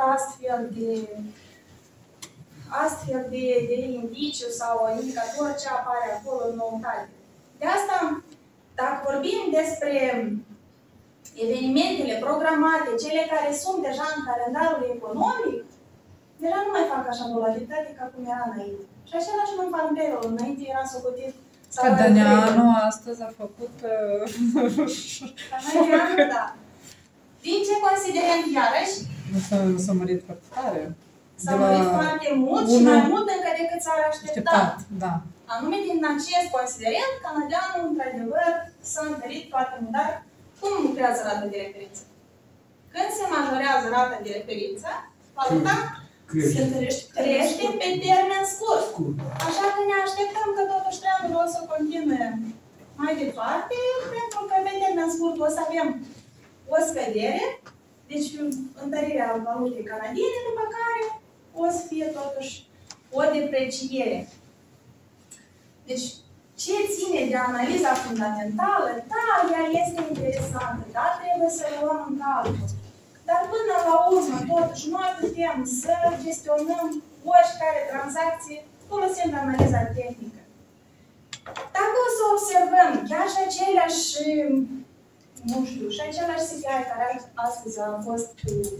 astfel de indiciu sau indicator ce apare acolo în noutate. De asta, dacă vorbim despre evenimentele programate, cele care sunt deja în calendarul economic, deja nu mai fac așa volatilitate ca cum era înainte. Și același nu fac în payroll. Înainte era socotit Că Dăneanu astăzi a făcut... Da. Din ce considerent, iarăși, S-a mărit foarte tare. s-a mărit foarte mult și mai mult încă decât s-ar aștepta. Da. Anume, din acest considerent, canadianul, într-adevăr, s-a întărit foarte mult. Dar cum lucrează rata de referință? Când se majorează rata de referință, valuta crește pe termen scurt. Așa că ne așteptăm că totuși trendul o să continue mai departe, pentru că pe termen scurt o să avem o scădere, deci întărirea valutei canadiene, după care o să fie totuși o depreciere. Deci, ce ține de analiza fundamentală, da, ea este interesantă, da, trebuie să o luăm în calcul. Dar până la urmă, totuși, noi putem să gestionăm oricare tranzacție folosind analiza tehnică. Dacă o să observăm chiar și aceleași, nu știu, și același CPI care astăzi a fost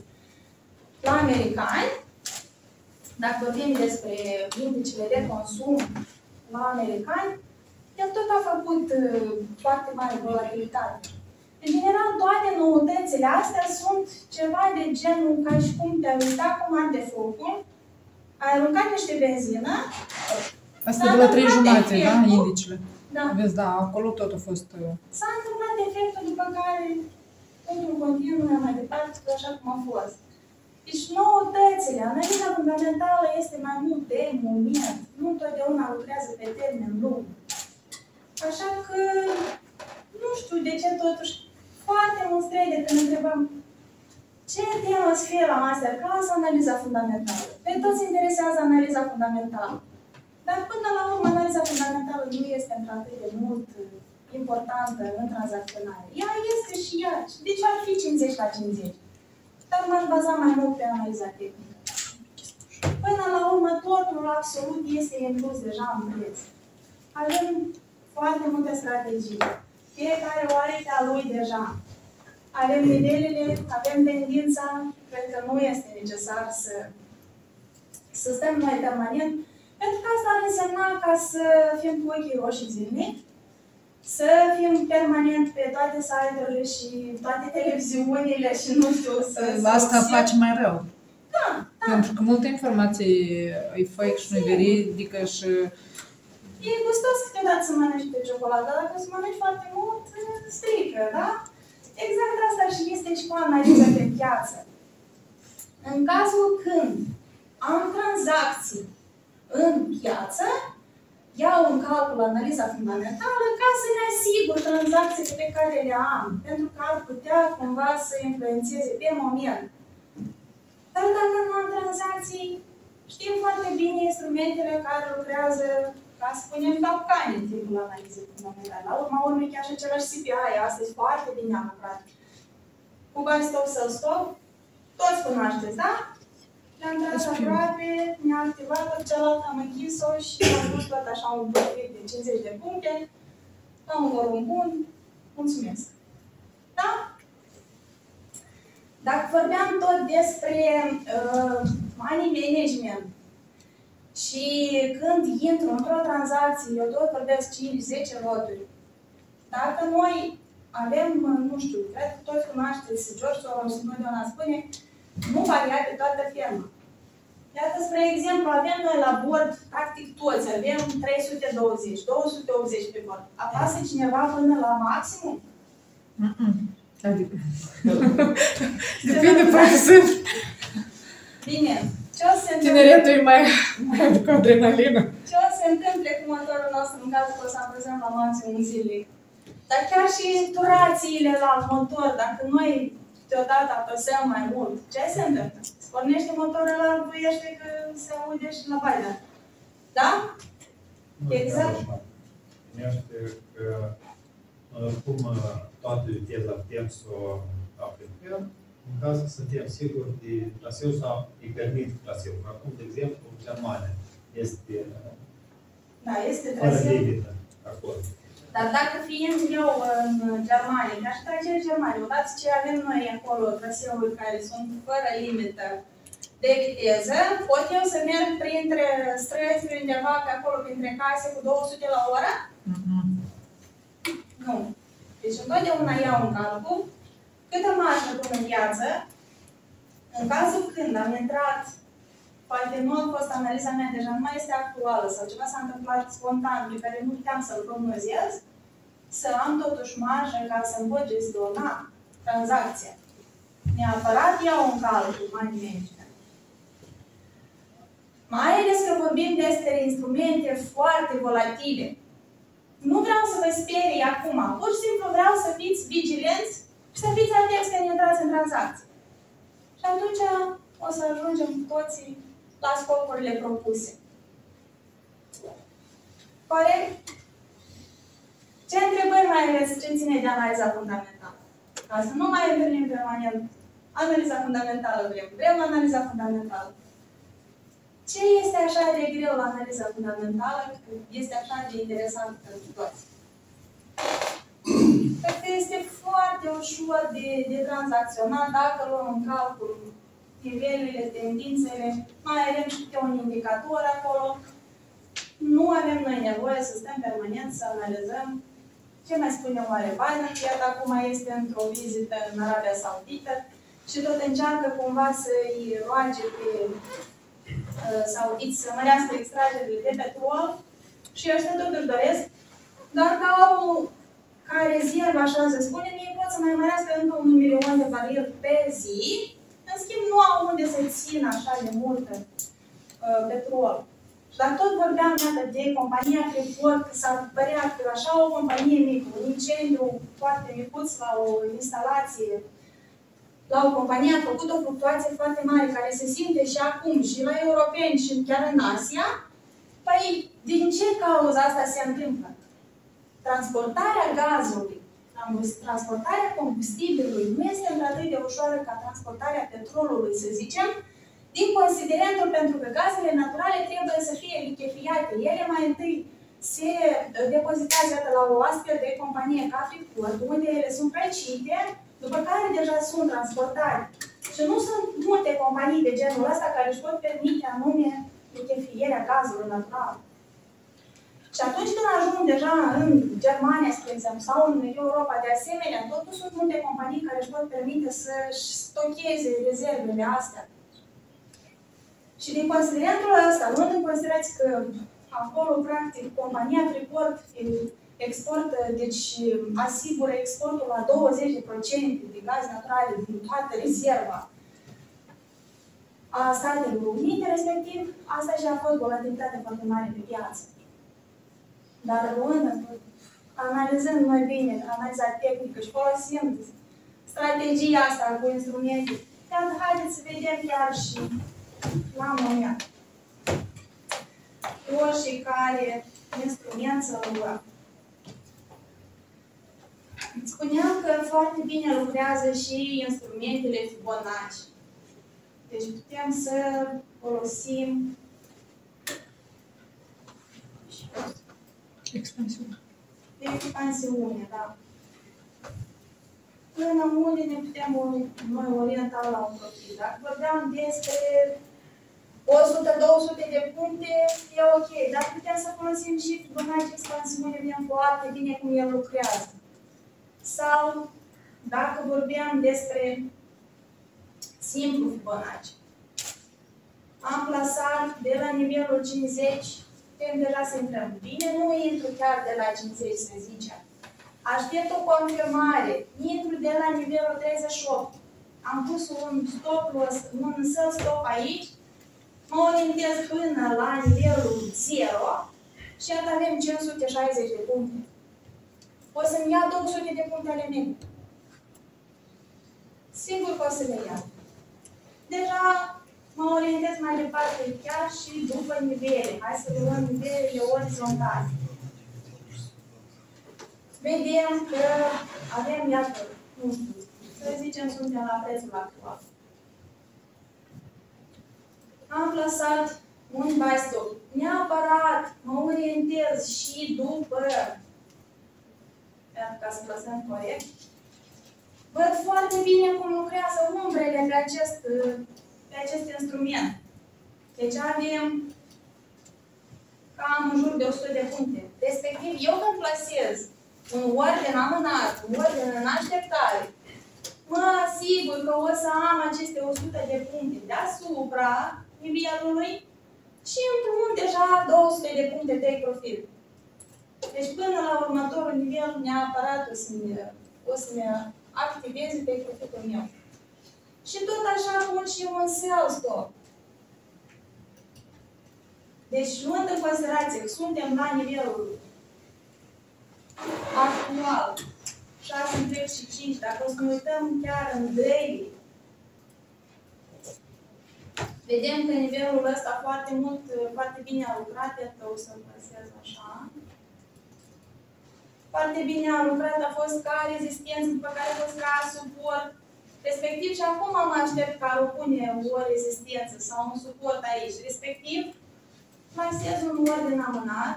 la americani, dacă vorbim despre indicele de consum la americani, el tot a făcut foarte mare volatilitate. În general, toate noutățile astea sunt ceva de genul ca și cum te-ai uitat cum arde focul, ai aruncat niște benzină. Asta de la 3:30, da? Indicele. Da. Vezi, da, acolo tot a fost... S-a întâmplat efectul după care totul continuă mai departe, așa cum a fost. Deci noutățile, analiza fundamentală este mai mult de moment. Nu întotdeauna lucrează pe termen lung. Așa că nu știu de ce totuși foarte mulți trader când întrebăm ce temă să fie la masterclass, analiza fundamentală. Pe toți interesează analiza fundamentală. Dar până la urmă, analiza fundamentală nu este într-atât de mult importantă în tranzacționare. Ea este și ea. Deci ar fi 50/50. Dar m-aș baza mai mult pe analiza tehnică. Până la urmă, totul absolut este inclus deja în preț. Avem foarte multe strategii. Fiecare o are pe a lui deja. Avem nivelele, avem tendința, cred că nu este necesar să stăm noi permanent, pentru că asta ar însemna ca să fim cu ochii roșii zilnic, să fim permanent pe toate site-urile și toate televiziunile și nu știu să... Asta face mai rău. Da, da. Pentru că multe informații e fake și nu e veridică și... E gustos câteodată să mănânci pe ciocolată, dar dacă să mănânci foarte mult, strică, da? Exact asta și este și cu analiza pe piață. În cazul când am tranzacții în piață, iau în calcul analiza fundamentală ca să ne asigur tranzacțiile pe care le am, pentru că ar putea cumva să influențeze pe moment. Dar dacă nu am tranzacții, știm foarte bine instrumentele care lucrează, ca să spunem, capcane în timpul analizei fundamentale. La urma urmei, chiar și același CPI, astăzi foarte bine am lucrat. Cu buy stop, sell stop, toți cunoașteți, da? Le-am dat aproape, mi-a activat, celălalt am închis-o și am pus tot așa un profit de 50 de puncte. Am un volum bun, mulțumesc. Da? Dacă vorbeam tot despre money management și când intru într-o tranzacție, eu tot vorbesc 5-10 loturi. Dacă noi avem, nu știu, cred că toți cunoașteți, George Soros întotdeauna spune, nu varia pe toată firma. Iată, spre exemplu, avem noi la bord, practic toți, avem 320, 280 pe bord. Apasă cineva până la maximum? Adică... Depinde, poate sunt... Bine. Ce o se întâmple? Tineretul e mai cu adrenalină. Ce o se întâmple cu motorul nostru în cazul că o să apăsăm la maximum zilnic? Dar chiar și durațiile la motor, dacă noi deodată apăsăm mai mult, ce se întâmplă? Se pornește motorul ăla, buiește că se aude și la baida. Da? Exact. Este că cum toată viteza putem să o aplicăm, în caz că suntem siguri de traseu sau îi permit traseu. Acum, de exemplu, Germania este da, este fără traseu. limită acolo. Dar dacă fiind eu în Germania, mi-aș trage Germania, odată ce avem noi acolo traseuri care sunt fără limită de viteză, pot eu să merg printre străzi, undeva pe acolo, printre case cu 200 la oră? Nu. Deci întotdeauna iau în calcul câtă marjă pun în viață. În cazul când am intrat, poate nu a fost analiza mea, deja nu mai este actuală sau ceva s-a întâmplat spontan pe care nu puteam să-l prognozez, să am totuși marjă ca să-mi pot gestiona tranzacția. Neapărat iau în calcul money management. Mai ales că vorbim despre instrumente foarte volatile. Nu vreau să vă sperii acum. Pur și simplu vreau să fiți vigilenți și să fiți atenți când intrați în tranzacție. Și atunci o să ajungem cu toții la scopurile propuse. Corect? Ce întrebări mai aveți ce ține de analiza fundamentală? Ca să nu mai întâlnim permanent analiza fundamentală vrem analiza fundamentală. Ce este așa de greu la analiza fundamentală, că este așa de interesant pentru toți? Cred că este foarte ușor de tranzacționat dacă luăm în calcul nivelurile, tendințele, mai avem și câte un indicator acolo. Nu avem noi nevoie să stăm permanent să analizăm ce mai spune oare Biden, iar acum este într-o vizită în Arabia Saudită și tot încearcă cumva să-i roage pe saudiți să mărească extragerile de petrol și ăștia totuși doresc, doar ca omul ca rezervă, așa să spunem, ei pot să mai mărească încă 1 milion de barili pe zi, în schimb nu au unde să țină așa de mult petrol. Dar tot vorbeam de compania Freeport, că s-ar părea că așa o companie mică, un incendiu foarte micuț la o instalație, la o companie a făcut o fluctuație foarte mare, care se simte și acum, și la europeni, și chiar în Asia. Păi, din ce cauză asta se întâmplă? Transportarea gazului, transportarea combustibilului nu este atât de ușoară ca transportarea petrolului, să zicem, din considerentul pentru că gazele naturale trebuie să fie lichefiate. Ele mai întâi se depozitează la o astfel de companie ca Freeport, unde ele sunt răcite, după care deja sunt transportate. Și nu sunt multe companii de genul ăsta care își pot permite anume lichefierea gazului natural. Și atunci când ajung deja în Germania, spre exemplu, sau în Europa, de asemenea, totuși sunt multe companii care își pot permite să-și stocheze rezervele astea. Și din considerentul ăsta, luând în considerație că acolo, practic, compania Freeport exportă, deci asigură exportul la 20% de gaze naturale din toată rezerva a Statelor Unite, respectiv, asta și a fost volatilitate foarte mare pe piață. Dar luând, analizând noi bine, analiza tehnică și folosind strategia asta cu instrumente, haideți să vedem chiar și la moment. Oricare instrument să lucrăm. Spuneam că foarte bine lucrează și instrumentele Fibonacci. Deci putem să folosim expansiune. Expansiune, da. Până unde ne putem noi orienta la un profil. Dacă vorbeam despre 100-200 de puncte, e ok, dar putem să folosim și Fibonacci expansiune, vedem foarte bine cum el lucrează. Sau, dacă vorbeam despre simplu Fibonacci, am plasat de la nivelul 50, putem deja să intrăm. Bine, nu intru chiar de la 50, să zicem. Aștept o confirmare, intru de la nivelul 38. Am pus un stop loss, un sell stop aici, mă orientez până la nivelul 0 și iată avem 560 de puncte. O să-mi ia 200 de puncte ale mele. Sigur că o să le ia. Deja mă orientez mai departe chiar și după nivele. Hai să luăm nivelele orizontale. Vedem că avem, iată, nu știu, să zicem, suntem la prețul actual. Am plasat un buy stop. Neapărat mă orientez și după pentru ca să plasăm corect. Văd foarte bine cum lucrează umbrele pe acest instrument. Deci avem cam în jur de 100 de puncte. Respectiv, eu când plasez un ordine amânat, un ordine în așteptare, mă asigur că o să am aceste 100 de puncte deasupra nivelului și împrumut deja 200 de puncte take profit. Deci până la următorul nivel neapărat o să ne activeze take profitul meu. Și tot așa pun și un sell stop. Deci, luând în considerație că suntem la nivelul actual, 6,5, dacă o să ne uităm chiar în daily, vedem că nivelul ăsta foarte bine a lucrat, iată o să-l păsez așa. Foarte bine a lucrat, a fost ca rezistență, după care a fost ca suport. Respectiv, și acum mă aștept că ar opune o rezistență sau un suport aici. Respectiv, plasez un ordine amânat.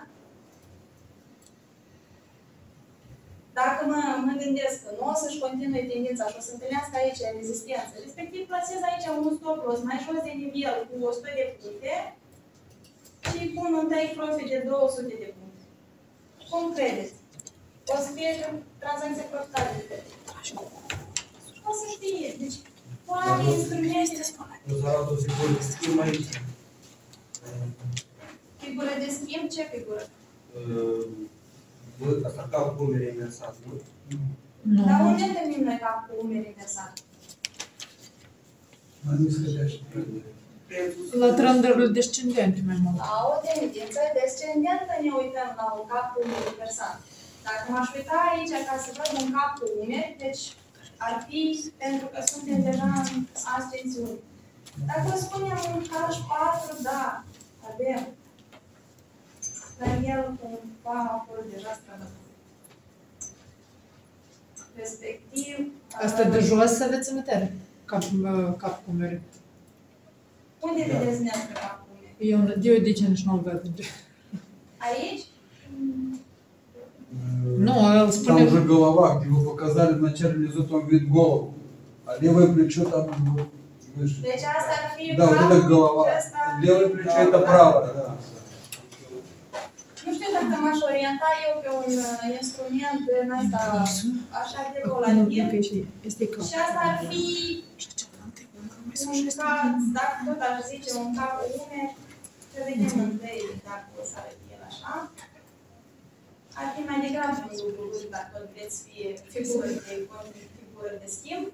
Dacă mă gândesc că nu o să-și continue tendința și o să întâlnească aici rezistență, respectiv plasez aici un stop loss mai jos de nivel cu 100 de puncte și pun un take profit de 200 de puncte. Cum credeți? O să fie tranzacție profitabilă. O să fie. Deci, toate instrumente... O să arată o figură de schimb aici. Figură de schimb? Ce figură? Asta ca cu umere inversat, nu? Nu. Dar unde întâlnim noi ca cu umeri inversat? Mai nu scădea și prinde. La trendurile descendente mai mult. La o tendință descendentă ne uităm la un cap cu umeri inversat. Dacă m-aș uita aici ca să văd un cap cu umeri, deci ar fi pentru că suntem deja în ascensiune. Dacă spunem un H4, da, avem. Dar el cumva a fost deja străbătut. Respectiv... Asta de jos să aveți în vedere. Cap cu umeri. Unde vedeți neastră cap cu umeri? Eu de ce nici nu-l văd. Aici? Ну, Там спune... уже голова, где вы показали вначале внизу, там вид голову. А левое плечо там выше. Deci asta ar fi Да, вот это голова. ăsta... Lевое плечо это правое, да. Nu știu dacă m-aș orienta eu pe un instrument în asta, așa de volatil. Și asta ar fi un cap, dacă tot aș zice, un cap cu umeri, să vedem în trei, dacă o să arăt el așa. Ar fi mai degrabă un lucru, dacă vreți să fie figură de schimb.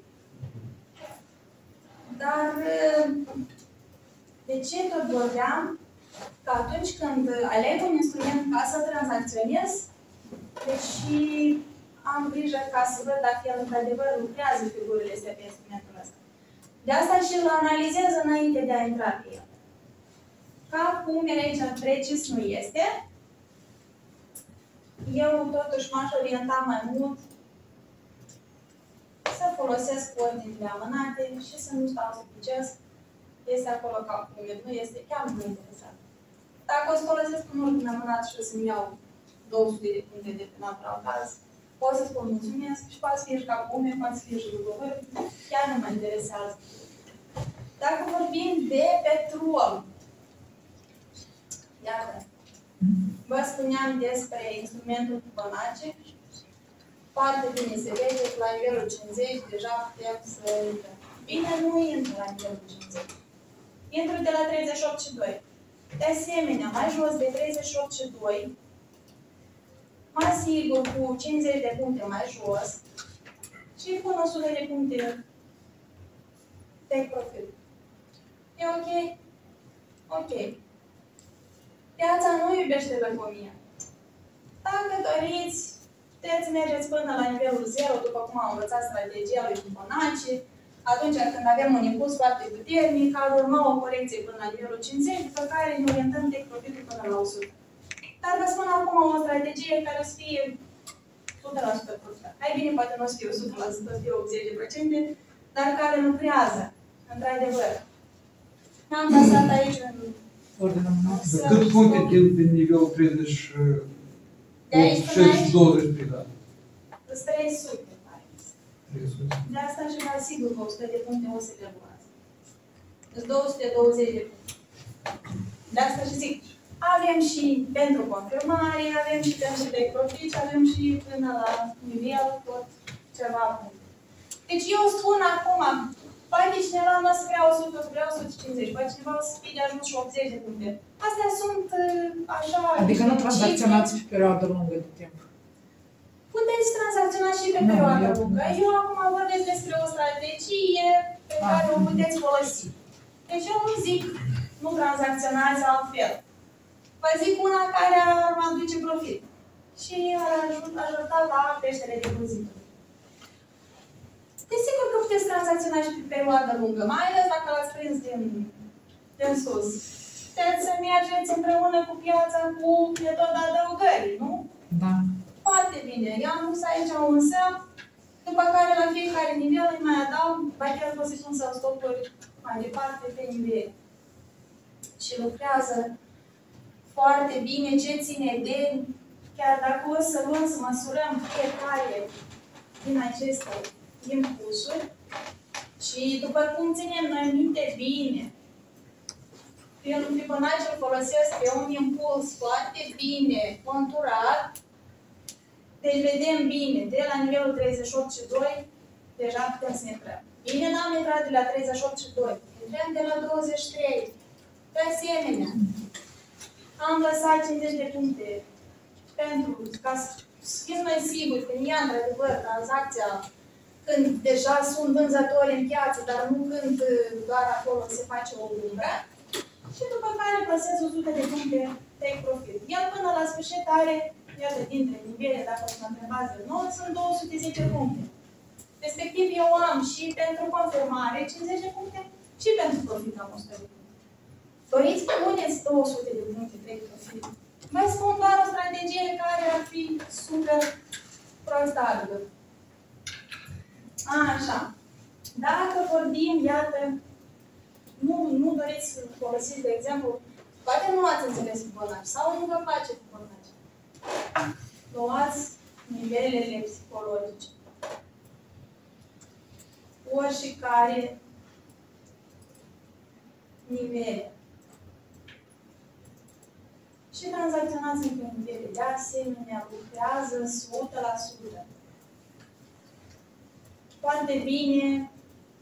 Dar de ce tot vorbeam? Că atunci când aleg un instrument ca să tranzacționez, deși am grijă ca să văd dacă el într-adevăr lucrează figurile astea pe instrumentul ăsta. De asta și îl analizez înainte de a intra pe el. Cap cu umeri aici precis nu este. Eu totuși m-aș orienta mai mult să folosesc ordinile amânate și să nu stau să ghicesc. Este acolo cap cu umeri, nu este chiar nu interesant. Dacă o să folosesc un ordine amânat și o să-mi iau 200 de puncte de pe natural caz, pot să spun mulțumesc și poate să fie și cap cu umeri, poate să fie și lucruri, chiar nu mă interesează. Dacă vorbim de petrol, iată, vă spuneam despre instrumentul Fibonacci. Foarte bine se vede că la nivelul 50 deja putem să intrăm. Bine, nu intră la nivelul 50. Intră de la 38 și 2. De asemenea, mai jos de 38 și 2, mă asigur cu 50 de puncte mai jos și pun 100 de puncte take profit. E ok? Ok. Piața nu iubește lăcomia. Dacă doriți, puteți mergeți până la nivelul 0, după cum am învățat strategia lui Fibonacci. Atunci când avem un impuls foarte puternic, ar urma o corecție până la nivelul 50, după care ne orientăm take profitul până la 100. Dar vă spun acum o strategie care o să fie 100% profitat. Hai bine, poate nu o să fie 100%, o să fie 80%, dar care lucrează, într-adevăr. Am plasat aici în... De cât puncte din nivelul 30 De aici până aici? 20, da. Sunt 300, pare. De asta și vă asigur că 100 de puncte o să le luați. Sunt 220 de puncte. De asta și zic, avem și pentru confirmare, avem și pentru de profit, avem și până la nivel tot ceva puncte. Deci eu spun acum, poate cineva nu o să vrea 100, vrea 150, poate cineva o să fie de ajuns și 80 de puncte. Astea sunt așa... Adică nu tranzacționați pe perioadă lungă de timp. Puteți tranzacționa și pe perioadă lungă. Eu acum vorbesc despre o strategie pe care o puteți folosi. Deci eu nu zic nu tranzacționați altfel. Vă zic una care ar aduce profit și ar ajuta la creșterea depozitului. Desigur că puteți tranzacționa și pe perioadă lungă, mai ales dacă l-ați prins din sus. Puteți să mergeți împreună cu piața cu metoda adăugării, nu? Da. Foarte bine. Eu am pus aici un sell, după care la fiecare nivel îi mai adaug barrier position sau stopuri mai departe pe nivel. Și lucrează foarte bine ce ține de, chiar dacă o să luăm să măsurăm fiecare din aceste impulsuri și după cum ținem noi minte bine, Fibonacci îl folosesc pe un impuls foarte bine conturat. Deci vedem bine, de la nivelul 38 și 2, deja putem să intrăm. Bine, n-am intrat de la 38 și 2, intrăm de la 23. De asemenea, am lăsat 50 de puncte pentru ca să fim mai siguri că ia într-adevăr tranzacția când deja sunt vânzători în piață, dar nu când doar acolo se face o umbră. Și după care plasez 100 de puncte take profit. El până la sfârșit are, iată, dintre nivele, dacă mă întrebați de nou, sunt 210 puncte. Respectiv eu am și pentru confirmare 50 de puncte și pentru profit am 100 de puncte. Doriți să puneți 200 de puncte take profit. Mai spun doar o strategie care ar fi super prostabilă. Așa. Dacă vorbim, iată, nu doriți să folosiți, de exemplu, poate nu ați înțeles Fibonacci sau nu vă place Fibonacci. Luați nivelele psihologice. Oricare nivele. Și tranzacționați între nivele. De asemenea, lucrează 100%. Foarte bine.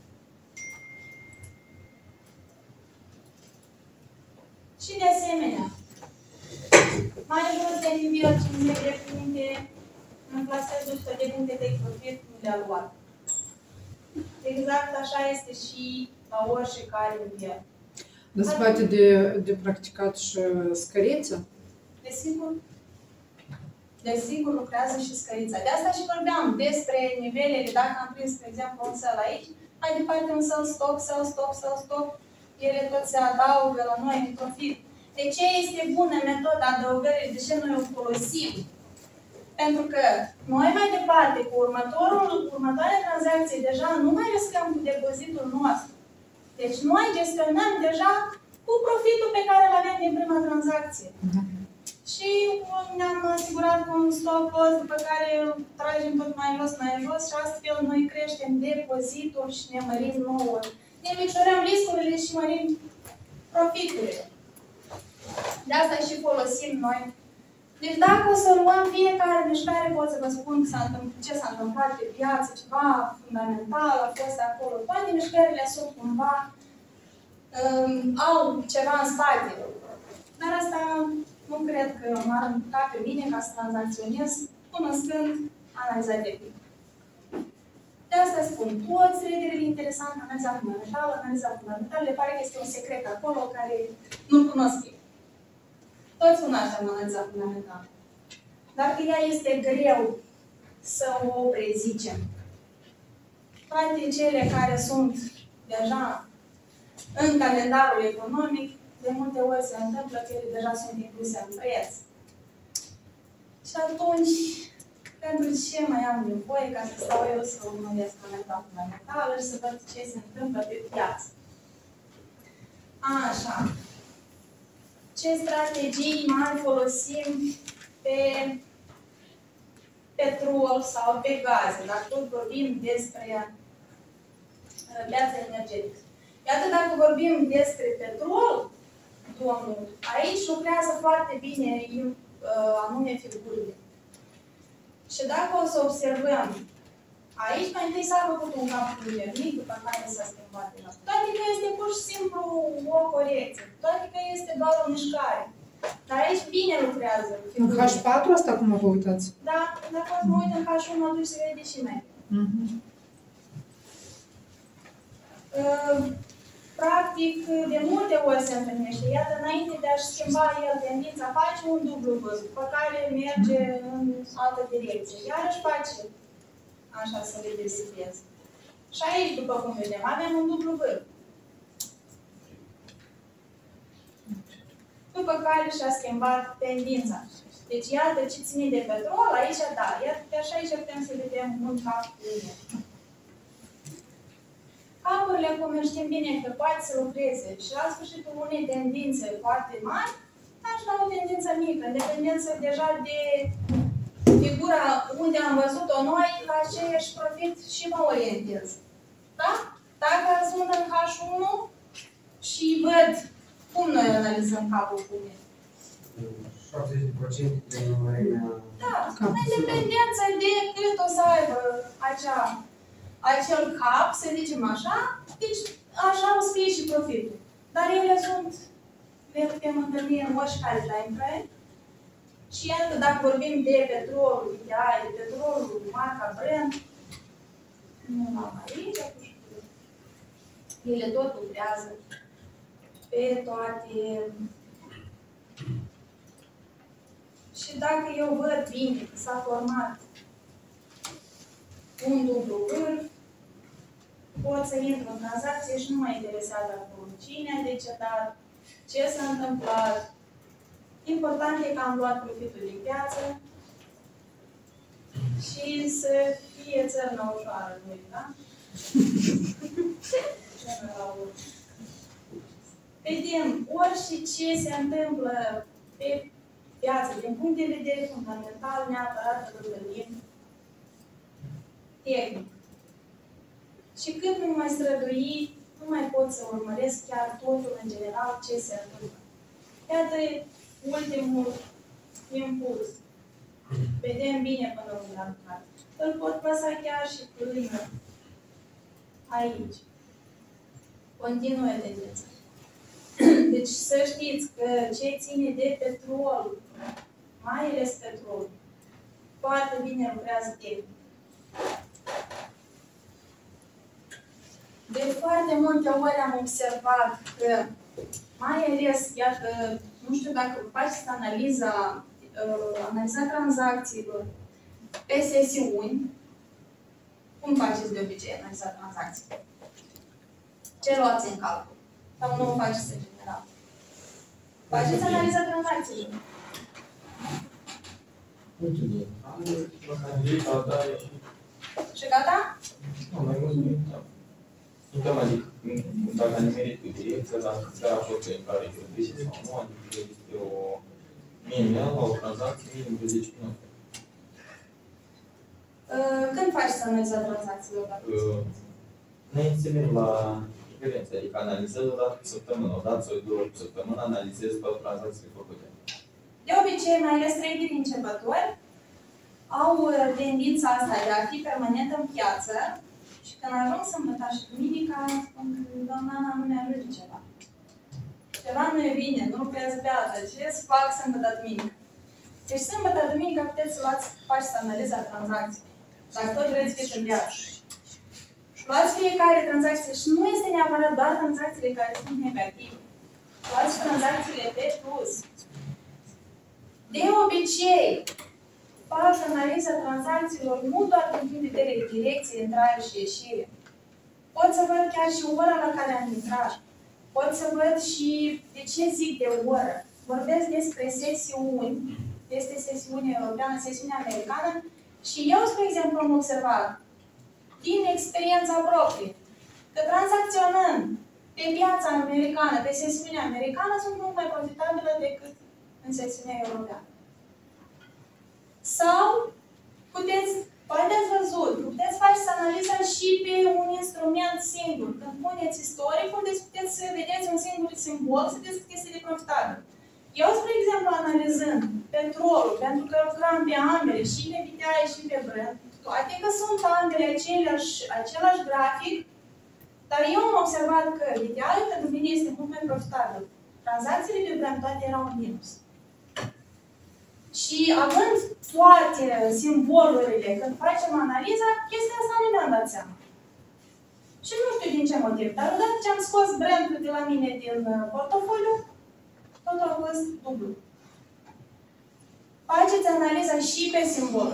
Și de asemenea, mai jos de nivel 50 de puncte, în clasez 100 de puncte de profit, nu le-a luat. Exact așa este și la oricare nivel. Dar se poate de practicat și scărița? Desigur. Desigur lucrează și scărița. De asta și vorbeam despre nivelele, dacă am prins, de exemplu, un sell aici, mai departe un sell stop, sell stop, sell stop, ele tot se adaugă la noi în profit. De ce este bună metoda adăugării? De ce noi o folosim? Pentru că noi mai departe, cu următoarea tranzacție, deja nu mai riscăm cu depozitul nostru. Deci noi gestionăm deja cu profitul pe care îl avem din prima tranzacție. Și ne-am asigurat cu un stop loss, după care îl tragem tot mai jos și astfel noi creștem depozitul și ne mărim nouă. Ne micșorăm riscurile și mărim profiturile. De asta și folosim noi. Deci dacă o să luăm fiecare mișcare, pot să vă spun ce s-a întâmplat pe piață, ceva fundamental a fost acolo. Toate mișcările sunt cumva, au ceva în spate. Dar asta nu cred că m-ar împuta pe mine ca să tranzacționez până când analizat tehnic. De asta spun, toți traderii interesanți, analiza fundamentală, le pare că este un secret acolo care nu cunosc eu. Toți cunoaștem analiza fundamentală. Dar că ea este greu să o prezicem. Toate cele care sunt deja în calendarul economic, de multe ori se întâmplă că ele deja sunt incluse în preț. Și atunci, pentru ce mai am nevoie ca să stau eu să urmăresc analiza fundamentală și să văd ce se întâmplă pe piață? Așa. Ce strategii mai folosim pe petrol sau pe gaze, dacă tot vorbim despre piața energetică. Iată, dacă vorbim despre petrol, domnul, aici lucrează foarte bine anume figurile. Și dacă o să observăm, aici mai întâi s-a făcut un cap mic, după care s-a schimbat de la. Toate că este pur și simplu o corecție, toate că este doar o mișcare. Dar aici bine lucrează figurile. În H4 asta cum vă uitați? Da, dacă mă uit în H1, atunci se vede și mai. Practic, de multe ori se întâlnește. Iată, înainte de a-și schimba el tendința, face un dublu vârf, pe care merge în altă direcție. Iarăși face așa să le desifreze. Și aici, după cum vedem, avem un dublu vârf. După care și-a schimbat tendința. Deci, iată ce ține de petrol, aici, da, iată, așa aici putem să vedem un cap linie. Capurile, cum știm bine, că poate să lucreze și la sfârșitul unei tendințe foarte mari, aș la o tendință mică, în dependență deja de figura unde am văzut-o noi, la aceeași profit și mă orientez. Da? Dacă sunt în H1 și văd cum noi analizăm capul cu mine. 70% din mărimea... Da, în dependență de cât o să aibă acel cap, să zicem așa, deci așa o să fie și profitul. Dar ele sunt, le putem întâlni în oricare time frame. Și iată, dacă vorbim de petrolul ideal, de petrolul marca Brent, nu am aici, ele tot lucrează pe toate. Și dacă eu văd bine că s-a format un dublu vârf, pot să intru în tranzacție și nu mă interesează acum cine a decedat, ce s-a întâmplat. Important e că am luat profitul din piață și să fie țărnă ușoară, nu da? Vedem orice ce se întâmplă pe piață, din punct de vedere fundamental, neapărat să gândim tehnic. Și cât nu mai strădui, nu mai pot să urmăresc chiar totul în general ce se întâmplă. Iată ultimul impuls. Vedem bine până unde am lucrat. Îl pot păsa chiar și până aici. Continuă tendența. Deci să știți că ce ține de petrol, mai ales petrol, foarte bine lucrează tehnic. De foarte multe ori am observat că, mai ales, iată, nu știu dacă faceți analiza tranzacțiilor pe sesiuni, cum faceți de obicei analiza tranzacțiilor? Ce luați în calcul? Sau nu o faceți în general? Faceți analiza tranzacțiilor. Și gata? Nu, mai mult nu. Suntem, adică, dacă am nimerit cu direcția, dacă se raportul în care este sau nu, adică este o minimă la o tranzacție minim de 10 minute. Când faci analiza tranzacțiilor? Înainte să merg la diferențe, adică analizez o dată pe săptămână, o dată sau 2 ori pe săptămână, analizez toate tranzacțiile făcute. De obicei, mai ales traderii începători, au tendința asta de a fi permanent în piață și când ajung sâmbătă și duminica, spun că doamna Ana nu mi-ajunge ceva. Ceva nu e bine, nu lucrează pe alta. Ce să fac sâmbătă duminică? Deci sâmbătă duminica puteți să luați, faceți analiza tranzacției. Dacă tot vreți să fiți în viață. Luați fiecare tranzacție și nu este neapărat doar tranzacțiile care sunt negative. Luați tranzacțiile pe plus. De obicei, fac analiza tranzacțiilor nu doar din punct de vedere direcție, intrare și ieșire. Pot să văd chiar și ora la care am intrat. Pot să văd și de ce zic de oră. Vorbesc despre sesiuni, este sesiunea europeană, sesiunea americană și eu, spre exemplu, am observat din experiența proprie că tranzacționând pe piața americană, pe sesiunea americană, sunt mult mai profitabilă decât în sesiunea europeană. Sau poate ați văzut, puteți face analiza și pe un instrument singur. Când puneți istoricul, deci puteți să vedeți un singur simbol, să vedeți cât este de profitabil. Eu, spre exemplu, analizând petrolul, pentru că lucram pe ambele, și pe VTI și pe Brent, toate că sunt ambele același grafic, dar eu am observat că VTI pentru mine este mult mai profitabil. Tranzacțiile pe Brent toate erau în minus. Și având toate simbolurile când facem analiza, chestia asta nu mi-am dat seama. Și nu știu din ce motiv, dar odată ce am scos Brent-ul de la mine din portofoliu, totul a fost dublu. Faceți analiza și pe simbol.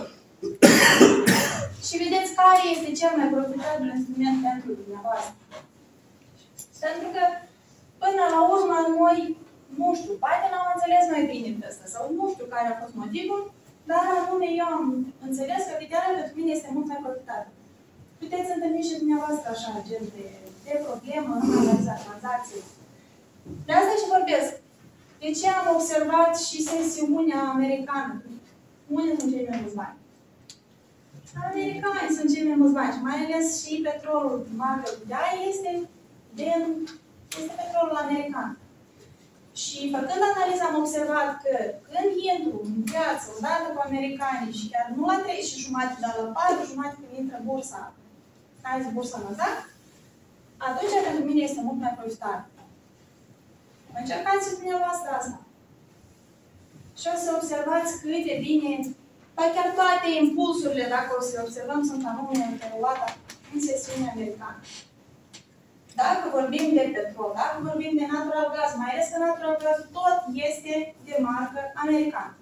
Și vedeți care este cel mai profitabil instrument pentru dumneavoastră. Pentru că, până la urmă, noi, nu știu, poate n-am înțeles mai bine pe asta, sau nu știu care a fost motivul, dar anume eu am înțeles că videoul pentru mine este mult mai profitabil. Puteți întâlni și dumneavoastră așa, gen de problemă în analiza tranzacției. De asta și vorbesc. De ce am observat și sesiunea americană? Unde sunt cei mai mulți bani? Americani sunt cei mai mulți bani, mai ales și petrolul marcă este petrolul american. Și făcând analiza am observat că când intru în piață odată cu americanii și chiar nu la 3,5, dar la 4,5 când intră bursa, bursa Nasdaq, atunci pentru mine este mult mai profitabil. Încercați și dumneavoastră asta. Și o să observați cât de bine, chiar toate impulsurile, dacă o să observăm, sunt anume înteruate în sesiunea americană. Dacă vorbim de petrol, dacă vorbim de natural gas, mai ales că natural gas tot este de marcă americană.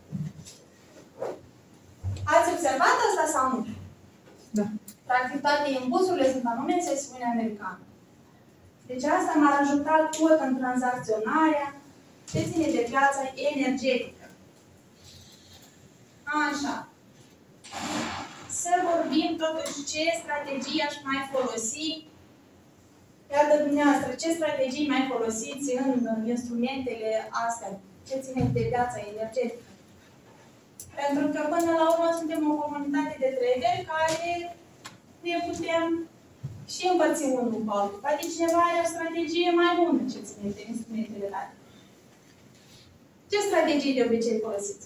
Ați observat asta sau nu? Da. Practic toate impulsurile sunt anume în sesiunea americană. Deci asta m-a ajutat tot în tranzacționarea ce ține de piața energetică. Așa. Să vorbim totuși ce strategii aș mai folosi. Iată dumneavoastră, ce strategii mai folosiți în instrumentele astea, ce ține de piața energetică. Pentru că până la urmă suntem o comunitate de traderi care ne putem și împărți unul cu altul. Poate cineva are o strategie mai bună ce ține de instrumentele tale. Ce strategii de obicei folosiți?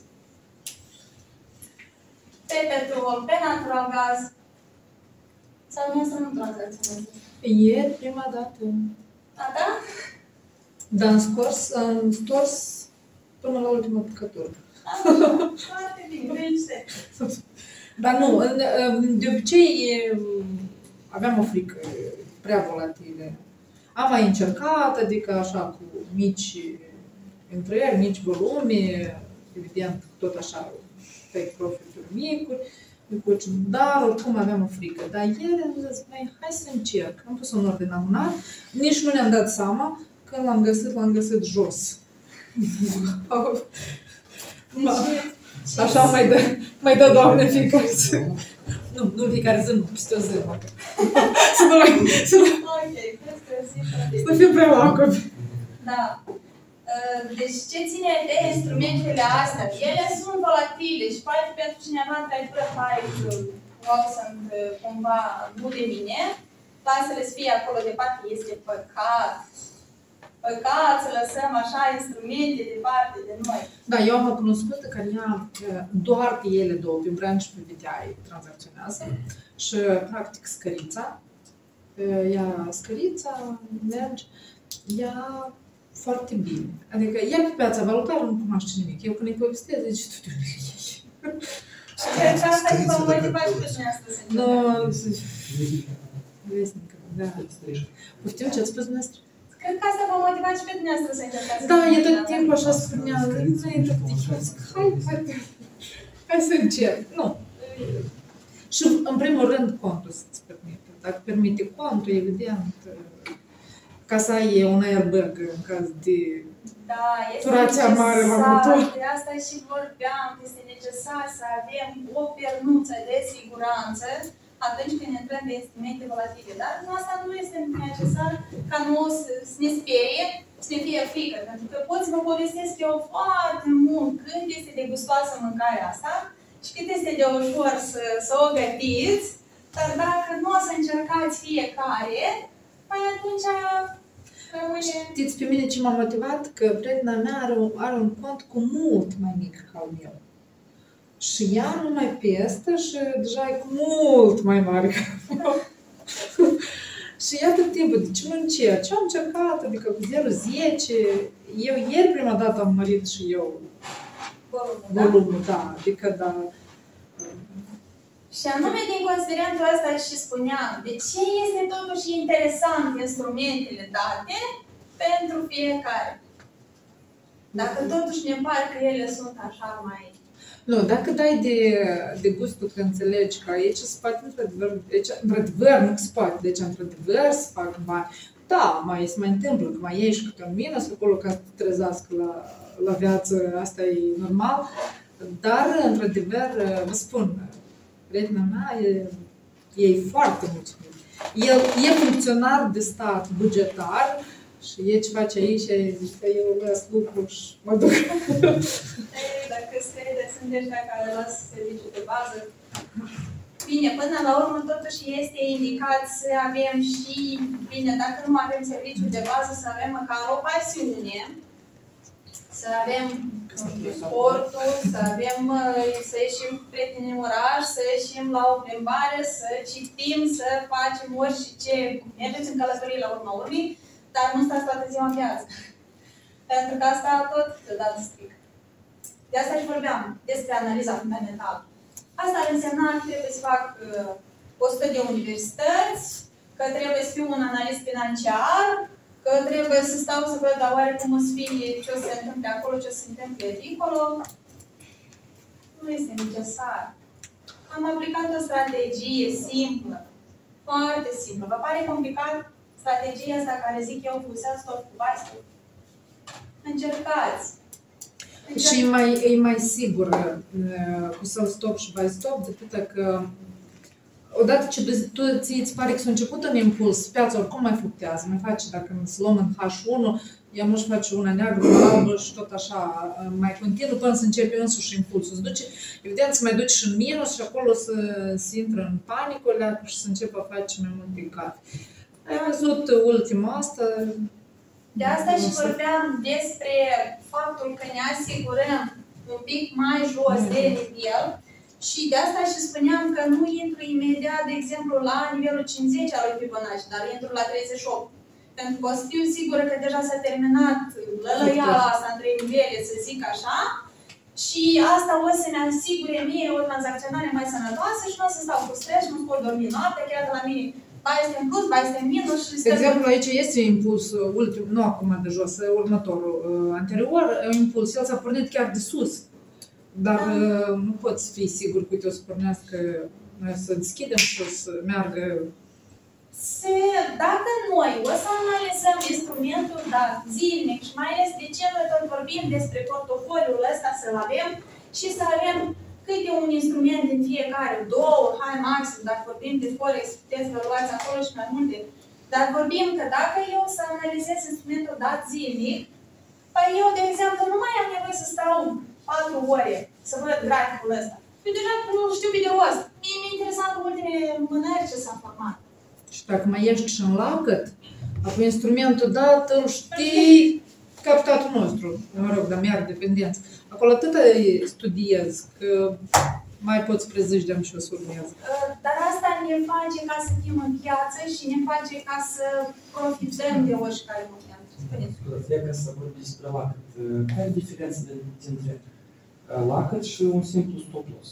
Pe petrol, pe natural gaz, sau nu să nu tranzacționezi? Ieri, prima dată. A, da? Dar am stors până la ultima picătură. Foarte bine, felicitări. Dar nu, de obicei aveam o frică prea volatile. Am mai încercat, adică așa cu mici intrări, mici volume, evident tot așa, take profit-uri micuți, dar oricum aveam o frică. Dar ieri am zis, hai să încerc. Am pus un ordine amânat, nici nu ne-am dat seama, când l-am găsit jos. Așa mai dă Doamne fiecare zi. Nu fiecare zi, nu, peste o zi. Să fiu prea lacomi. Da. Deci ce ține de instrumentele astea? Ele sunt volatile și poate pentru cineva în traiectură pare că sunt cumva nu de mine, lasă-le să fie acolo departe, este păcat. Păcat să lăsăm așa instrumente departe de noi. Da, eu am o cunoscută care doar pe ele două, pe Brent și pe VTI, tranzacționează și practic scărița. Ea scărița, merge, ea foarte bine. Adică ea pe piața valutară nu cunoaște nimic. Eu când îi povestesc, zice, tu de unde ești? Și cred că asta e vă motiva și pe dumneavoastră să încercați. Vesnică, da. Poftim ce ați spus dumneavoastră? Cred că asta vă motiva și pe dumneavoastră să încercați. Da, e tot timpul așa spunea, hai să încerc. Nu. Și în primul rând contul să-ți permite. Dacă permite contul, evident, ca să ai un airbag în caz de turația mare la motor. De asta și vorbeam, este necesar să avem o pernuță de siguranță atunci când intrăm de instrumente volatile. Dar asta nu este necesar ca nu să ne sperie, să ne fie frică. Pentru că pot să vă povestesc eu foarte mult când este de gustoasă mâncarea asta și cât este de ușor să o gătiți, dar dacă nu o să încercați fiecare, păi atunci rămâne... Știți pe mine ce m-a motivat? Că prietena mea are un cont cu mult mai mic ca al meu. Și ea nu mai pestă și deja e cu mult mai mare ca al meu. Și ea tot timpul, de ce nu încerci? Am încercat, adică cu 0,10. Eu ieri prima dată am mărit și eu volumul, da, adică da. Și anume din considerentul ăsta și spuneam, de ce este totuși interesant instrumentele date pentru fiecare? Dacă totuși ne pare că ele sunt așa mai... Nu, dacă dai de gustul că înțelegi că aici se poate într-adevăr, nu se poate, deci într-adevăr se fac bani. Da, se mai întâmplă că mai ieși câte un minus acolo ca să te trezească la viață, asta e normal. Dar, într-adevăr, vă spun, prietena mea e foarte mulțumit. El e funcționar de stat bugetar și e ce face aici, zice că eu las lucru și mă duc. Dacă sunteți de care las serviciul de bază, bine, până la urmă totuși este indicat să avem și, bine, dacă nu avem serviciul de bază, să avem măcar o pasiune, să avem sportul, să avem, să ieșim cu prietenii în oraș, să ieșim la o plimbare, să citim, să facem orice, mergeți în călătorie la urma urmii, dar nu stați toată ziua în viață. Pentru că asta tot deodată stric. De asta și vorbeam despre analiza fundamentală. Asta ar însemna că trebuie să fac 100 de universități, că trebuie să fiu un analist financiar, că trebuie să stau să văd dar oare cum o să fie, ce o să se întâmple acolo, ce o să se întâmple dincolo. Nu este necesar. Am aplicat o strategie simplă, foarte simplă. Vă pare complicat strategia asta care zic eu cu self-stop, cu bicycle? Încercați! Și e mai sigur cu self-stop și by-stop decât că odată ce tu ți pare că s-a început în impuls, piața oricum mai fluctuează, mai face, dacă să luăm în H1, ea nu își face una neagră, una albă și tot așa, mai continuu până să începe însuși impulsul. Se duce, evident, se mai duce și în minus și acolo se intră în panică și se începe a face mai multe gafe. Ai văzut ultima asta? De asta și vorbeam despre faptul că ne asigurăm un pic mai jos de nivel și de asta și spuneam că nu intru imediat, de exemplu, la nivelul 50 al lui Fibonacci, dar intru la 38. Pentru că o să fiu sigură că deja s-a terminat lălăiala asta între nivele, să zic așa, și asta o să ne asigure mie o tranzacționare mai sănătoasă și nu o să stau cu stres și nu pot dormi noaptea, chiar de la mine ba este în plus, ba este în minus și... De exemplu, aici este impuls ultim, nu acum de jos, următorul, anterior, impuls, el s-a pornit chiar de sus. Dar nu poți fi sigur că uite o să pornească, să deschidem și o să meargă. Dacă noi o să analizăm instrumentul dat zilnic și mai ales de ce noi tot vorbim despre portofoliul ăsta să-l avem și să avem câte un instrument din fiecare, două, hai maxim, dacă vorbim de Forex, puteți să luați acolo și mai multe. Dar vorbim că dacă eu să analizez instrumentul dat zilnic, păi eu, de exemplu, nu mai am nevoie să stau 4 ore să văd graficul ăsta. Eu deja nu știu pe de rost. Mie mi-e interesant cu ultimele mânări ce s-a format. Și dacă mai ești și în lacăt, apoi instrumentul dat îl știi captatul nostru, mă rog, dar mi-ar dependență. Acolo atâta studiez că mai poți prezicem și o să urmez. Dar asta ne face ca să fim în piață și ne face ca să profităm de oricare moment. Spuneți. Ca să vorbim despre lacăt, care e diferența dintre lacăt și un simplu stop loss?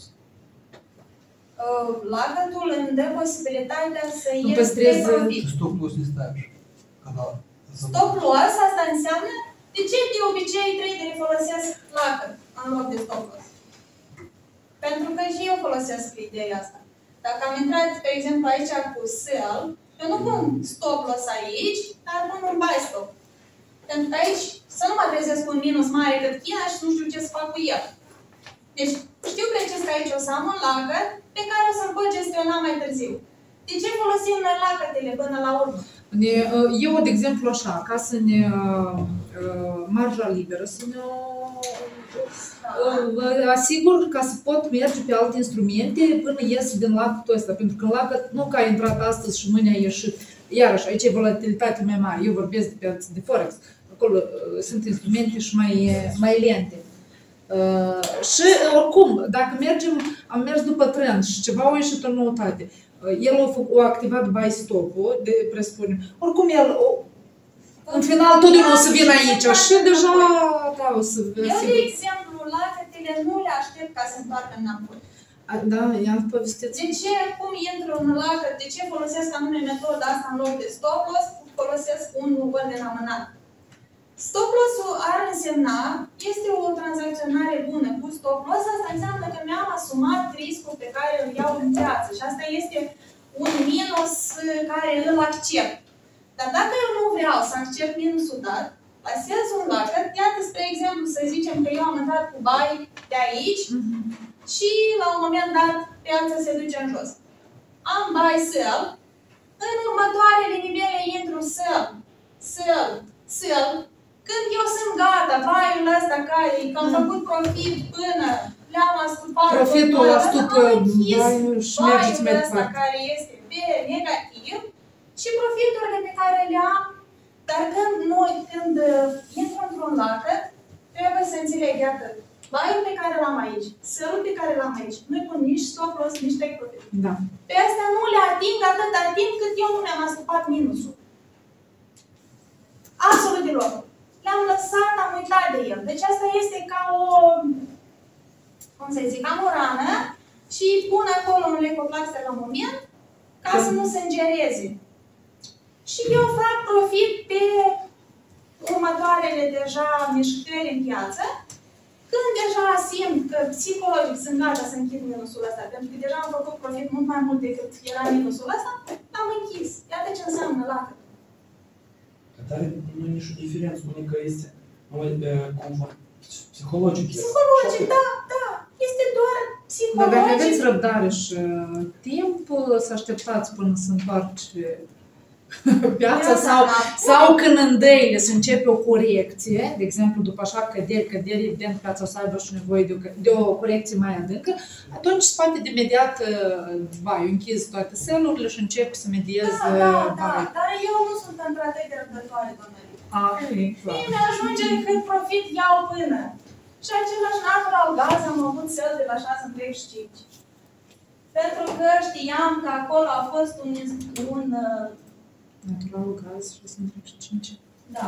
Lacătul îmi dă posibilitatea să ies pe profit. Stop loss ne stai așa. Stop loss, asta înseamnă de ce de obicei traderii folosesc lacăt în loc de stop loss? Pentru că și eu folosesc ideea asta. Dacă am intrat, de exemplu, aici cu sell, eu nu pun stop loss aici, dar pun un buy stop. Pentru că aici să nu mă trezesc cu un minus mare cât China și nu știu ce să fac cu el. Deci știu precis că aici o să am un lacăt pe care o să-l pot gestiona mai târziu. De ce folosim noi lacătele până la urmă? Eu, de exemplu, așa, ca să ne marja liberă, să ne asigur ca să pot merge pe alte instrumente până ies din lacătul ăsta. Pentru că în lacăt, nu că a intrat astăzi și mâine a ieșit. Iarăși, aici e volatilitate mai mare. Eu vorbesc de piață de Forex. Acolo sunt instrumente și mai lente. Și oricum, dacă mergem, am mers după trend și ceva a ieșit în noutate. El a activat buy stop-ul, presupunem. Oricum el, în final, totdeauna o să vină aici și deja, da, o să... Eu, de exemplu, lacătele nu le aștept ca să întoarcă înapoi. Da, ia povestiți. De ce, cum intru în lacăt, de ce folosesc anume metoda asta în loc de stop loss, folosesc un ordin amânat? Stop loss-ul ar însemna, este o tranzacționare bună cu stop loss, asta înseamnă că mi-am asumat riscul pe care îl iau în piață și asta este un minus care îl accept. Dar dacă eu nu vreau să accept minusul dat, pasez un lacăt, iată, spre exemplu, să zicem că eu am intrat cu buy de aici și la un moment dat piața se duce în jos. Am buy sell, în următoarele nivele intru sell, sell, sell. Când eu sunt gata, buy-ul ăsta care că am făcut profit până le-am astupat profitul astupă buy-ul și mergeți mai ăsta departe. care este pe negativ și profiturile pe care le am, dar când intru într-un lacăt, trebuie să înțeleg, iată, buy-ul pe care l-am aici, sell-ul pe care l-am aici, nu-i pun nici stop loss, nici take profit. Da. Pe astea nu le ating atâta timp cât eu nu mi-am astupat minusul. Absolut deloc. Le-am lăsat, am uitat de el. Deci asta este ca o, cum să zic, am o rană și pun acolo un lecoplaster la moment ca să nu se îngereze. Și eu fac profit pe următoarele deja mișcări în piață, când deja simt că psihologic sunt gata să închid minusul ăsta, pentru că deja am făcut profit mult mai mult decât era minusul ăsta, am închis. Iată ce înseamnă lacăt. Dar nu e nici o diferență unică, este numai confort psihologic. Psihologic, da, da. Este doar psihologic. Dar dacă aveți răbdare și timp să așteptați până să întoarce piața sau când în daily să începe o corecție, de exemplu, după așa căderi, evident, piața o să aibă și nevoie de o corecție mai adâncă, atunci se poate de imediat eu închiz toate sell-urile și încep să mediez Da, dar eu nu sunt într-atât de răbdătoare, doamne. Mie mi-ajunge cât profit iau până. Și același natural gaz am avut sell de la 6,35. Pentru că știam că acolo a fost un natural gaz 6,35. Da.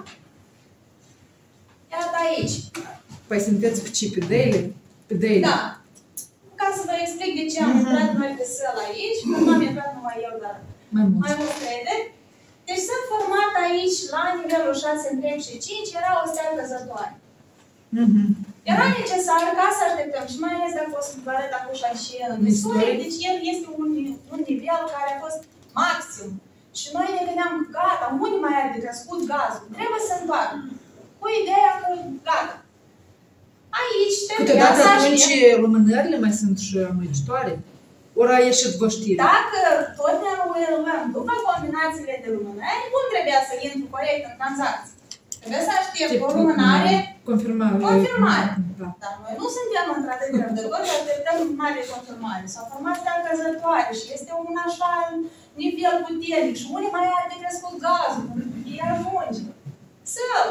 Iată aici. Păi sunteți pe daily? Pe daily. Da. Ca să vă explic de ce am intrat noi pe sell aici, nu am intrat numai eu, dar mai mult crederi. Deci sunt format aici, la nivelul 6,35, era o stea căzătoare. Era necesar ca să așteptăm și mai ales dacă a fost vărat acum și în istorie, deci el este un nivel care a fost maxim. Și noi ne gândeam că gata, unde mai are de crescut gazul? Trebuie să întoarcă. Cu ideea că gata. Aici trebuia să aștept. Atunci lumânările mai sunt și amăgitoare? Ori a ieșit vă știre? Dacă tot ne luăm după combinațiile de lumânări, cum trebuia să intru corect în tranzacție? Trebuie să aștept o lumânare confirmare. Da. Dar noi nu suntem într-atât de răbdători, așteptăm mare confirmare. S-a format stea încălzătoare și este un așa nivel puternic și unii mai are de crescut gazul, ei ajunge. Să-l!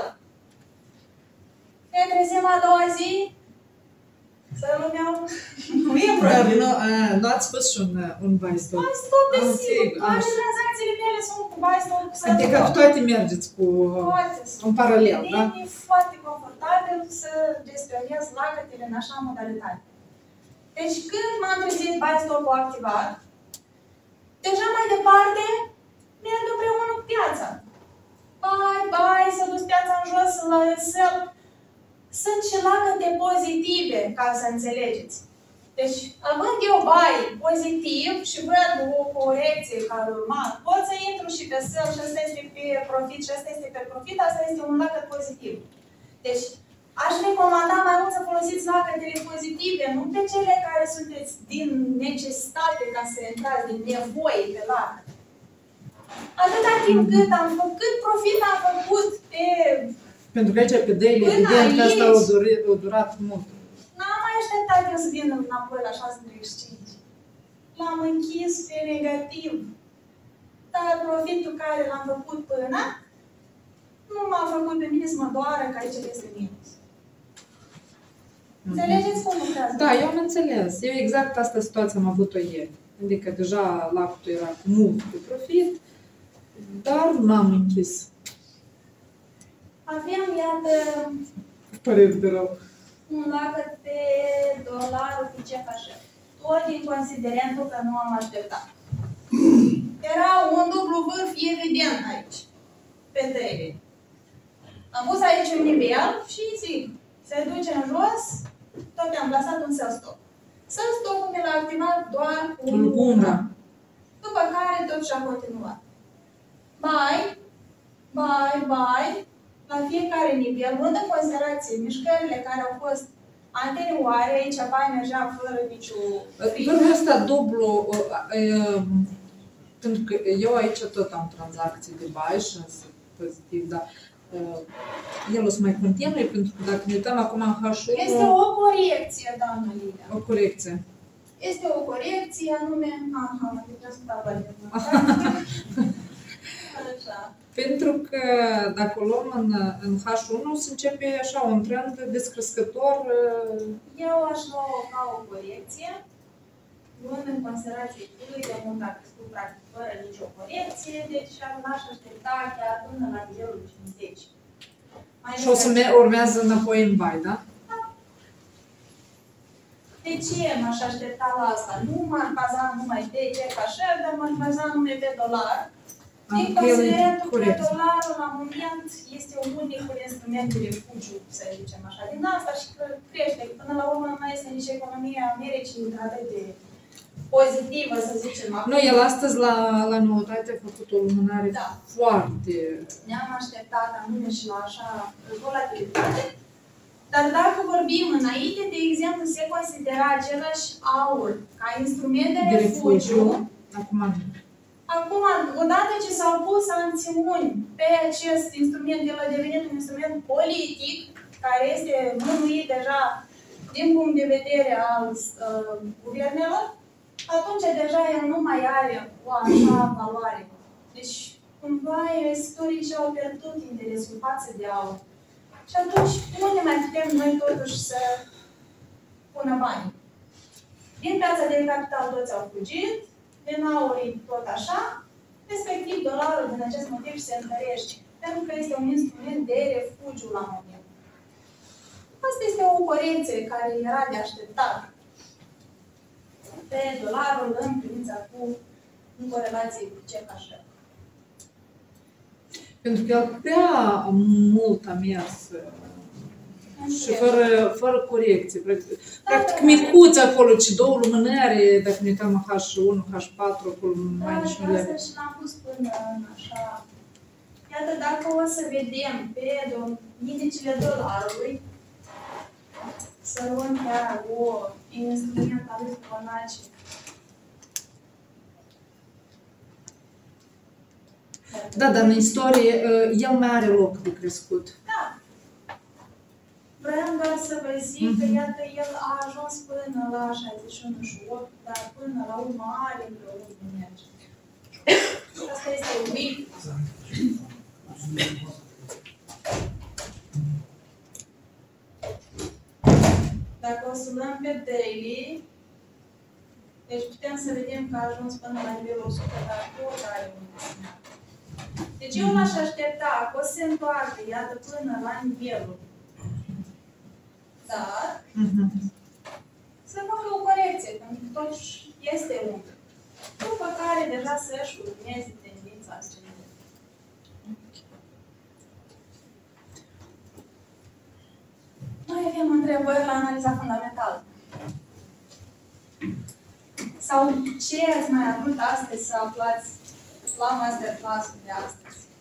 Ne trezim a doua zi, să-l meu, nu e problemă. Nu ați spus și un buy stop? Buy stop, desigur. Toate tranzacțiile mele sunt cu buy stop. Adică toate mergeți cu în paralel, da? E foarte confortabil să gestionez lacătele în așa modalitate. Deci când m-am trezit buy stop-ul activat, deja mai departe merg împreună cu piața. Buy, s-a dus piața în jos, la sell. Sunt și lacăte pozitive, ca să înțelegeți. Deci, având eu buy pozitiv și văd o corecție care urma, pot să intru și pe sell și asta este pe profit și asta este pe profit, asta este un lacăt pozitiv. Deci, aș recomanda mai mult să folosiți lacătele pozitive, nu pe cele care sunteți din necesitate ca să intrați, din nevoie pe lacăt. Atâta timp cât am făcut profit, am făcut pe Pentru că aici pe daily, Până evident că asta aici. a durat mult. N-am mai așteptat eu să vin înapoi la 635. L-am închis pe negativ. Dar profitul care l-am făcut până nu m-a făcut pe mine să mă doară că aici este minus. Înțelegeți cum lucrează? Da, eu am înțeles. Eu exact asta situație am avut-o ieri. Adică deja lactul era cu mult de profit, dar n-am închis. Aveam, iată, Păreri de rău. un lacăt pe dolarul cu CFH. Tot din considerentul că nu am așteptat. Era un dublu vârf evident aici, pe daily. Am pus aici un nivel și zic, se duce în jos, tot am plasat un sell stop. Sell stop-ul mi l-a activat doar cu Luna. După care tot și-a continuat. Buy, la fiecare nivel, luând în considerație mișcările care au fost anterioare, aici buy mergea fără niciun Vârful ăsta dublu, pentru că eu aici tot am tranzacții de buy și pozitiv, dar el o să mai continue, pentru că dacă ne uităm acum în H1... Este o corecție, doamnă Lilia. O corecție. Este o corecție, anume... Aha, trebuie să dau așa. Pentru că dacă o luăm în H1, se începe așa un trend descrescător. Eu aș lua-o ca o corecție, luând în considerație cât de mult a crescut practic fără nicio corecție, deci n-aș aștepta chiar până la nivelul 50. Și o să urmează înapoi în buy, da? De ce m-aș aștepta la asta? Nu m-aș baza numai pe CFH, dar m-aș baza numai pe dolar. Din considerentul că dolarul la moment este unicul instrument de refugiu, să zicem așa, din asta și că crește. Până la urmă mai este nici economia Americii atât de pozitivă, să zicem. Nu, el astăzi la noutate a făcut o lumânare foarte... Ne-am așteptat anume și la așa volatilitate. Dar dacă vorbim înainte, de exemplu, se considera același aur ca instrument de refugiu. Acum, odată ce s-au pus sancțiuni pe acest instrument, el a devenit un instrument politic, care este mânuit deja din punct de vedere al guvernelor, atunci deja el nu mai are o așa valoare. Deci, cumva, investitorii și-au pierdut interesul față de aur. Și atunci, unde mai putem noi totuși să pună bani? Din piața de capital toți au fugit, din aurii tot așa, respectiv dolarul din acest motiv se întărește, pentru că este un instrument de refugiu la moment. Asta este o corecție care era de așteptat pe dolarul în privința în corelație cu CFH. Pentru că el prea mult a mers și fără corecție. Practic micuț acolo, ci două lumânări, dacă ne uităm H1, H4, acolo mai nici nu le... Asta și l-am pus până în așa. Iată, dacă o să vedem pe indicele dolarului, să luăm chiar o instrument al lui Fibonacci. Da, dar în istorie el mai are loc de crescut. Da. Vreau doar să vă zic că, iată, el a ajuns până la 61,8, dar până la urmă are împreună de merge. Asta este weak. Dacă o să luăm pe daily, deci putem să vedem că a ajuns până la nivelul 100, dar tot are un semnal. Deci eu m-aș aștepta că o să se întoarcă, iată, până la nivelul. Dar să facă o corecție, pentru că totuși este un. După care deja să-și urmeze tendința ascendentă. Noi avem întrebări la analiza fundamentală. Sau ce ați mai avut astăzi să aflați la masterclass-ul de astăzi?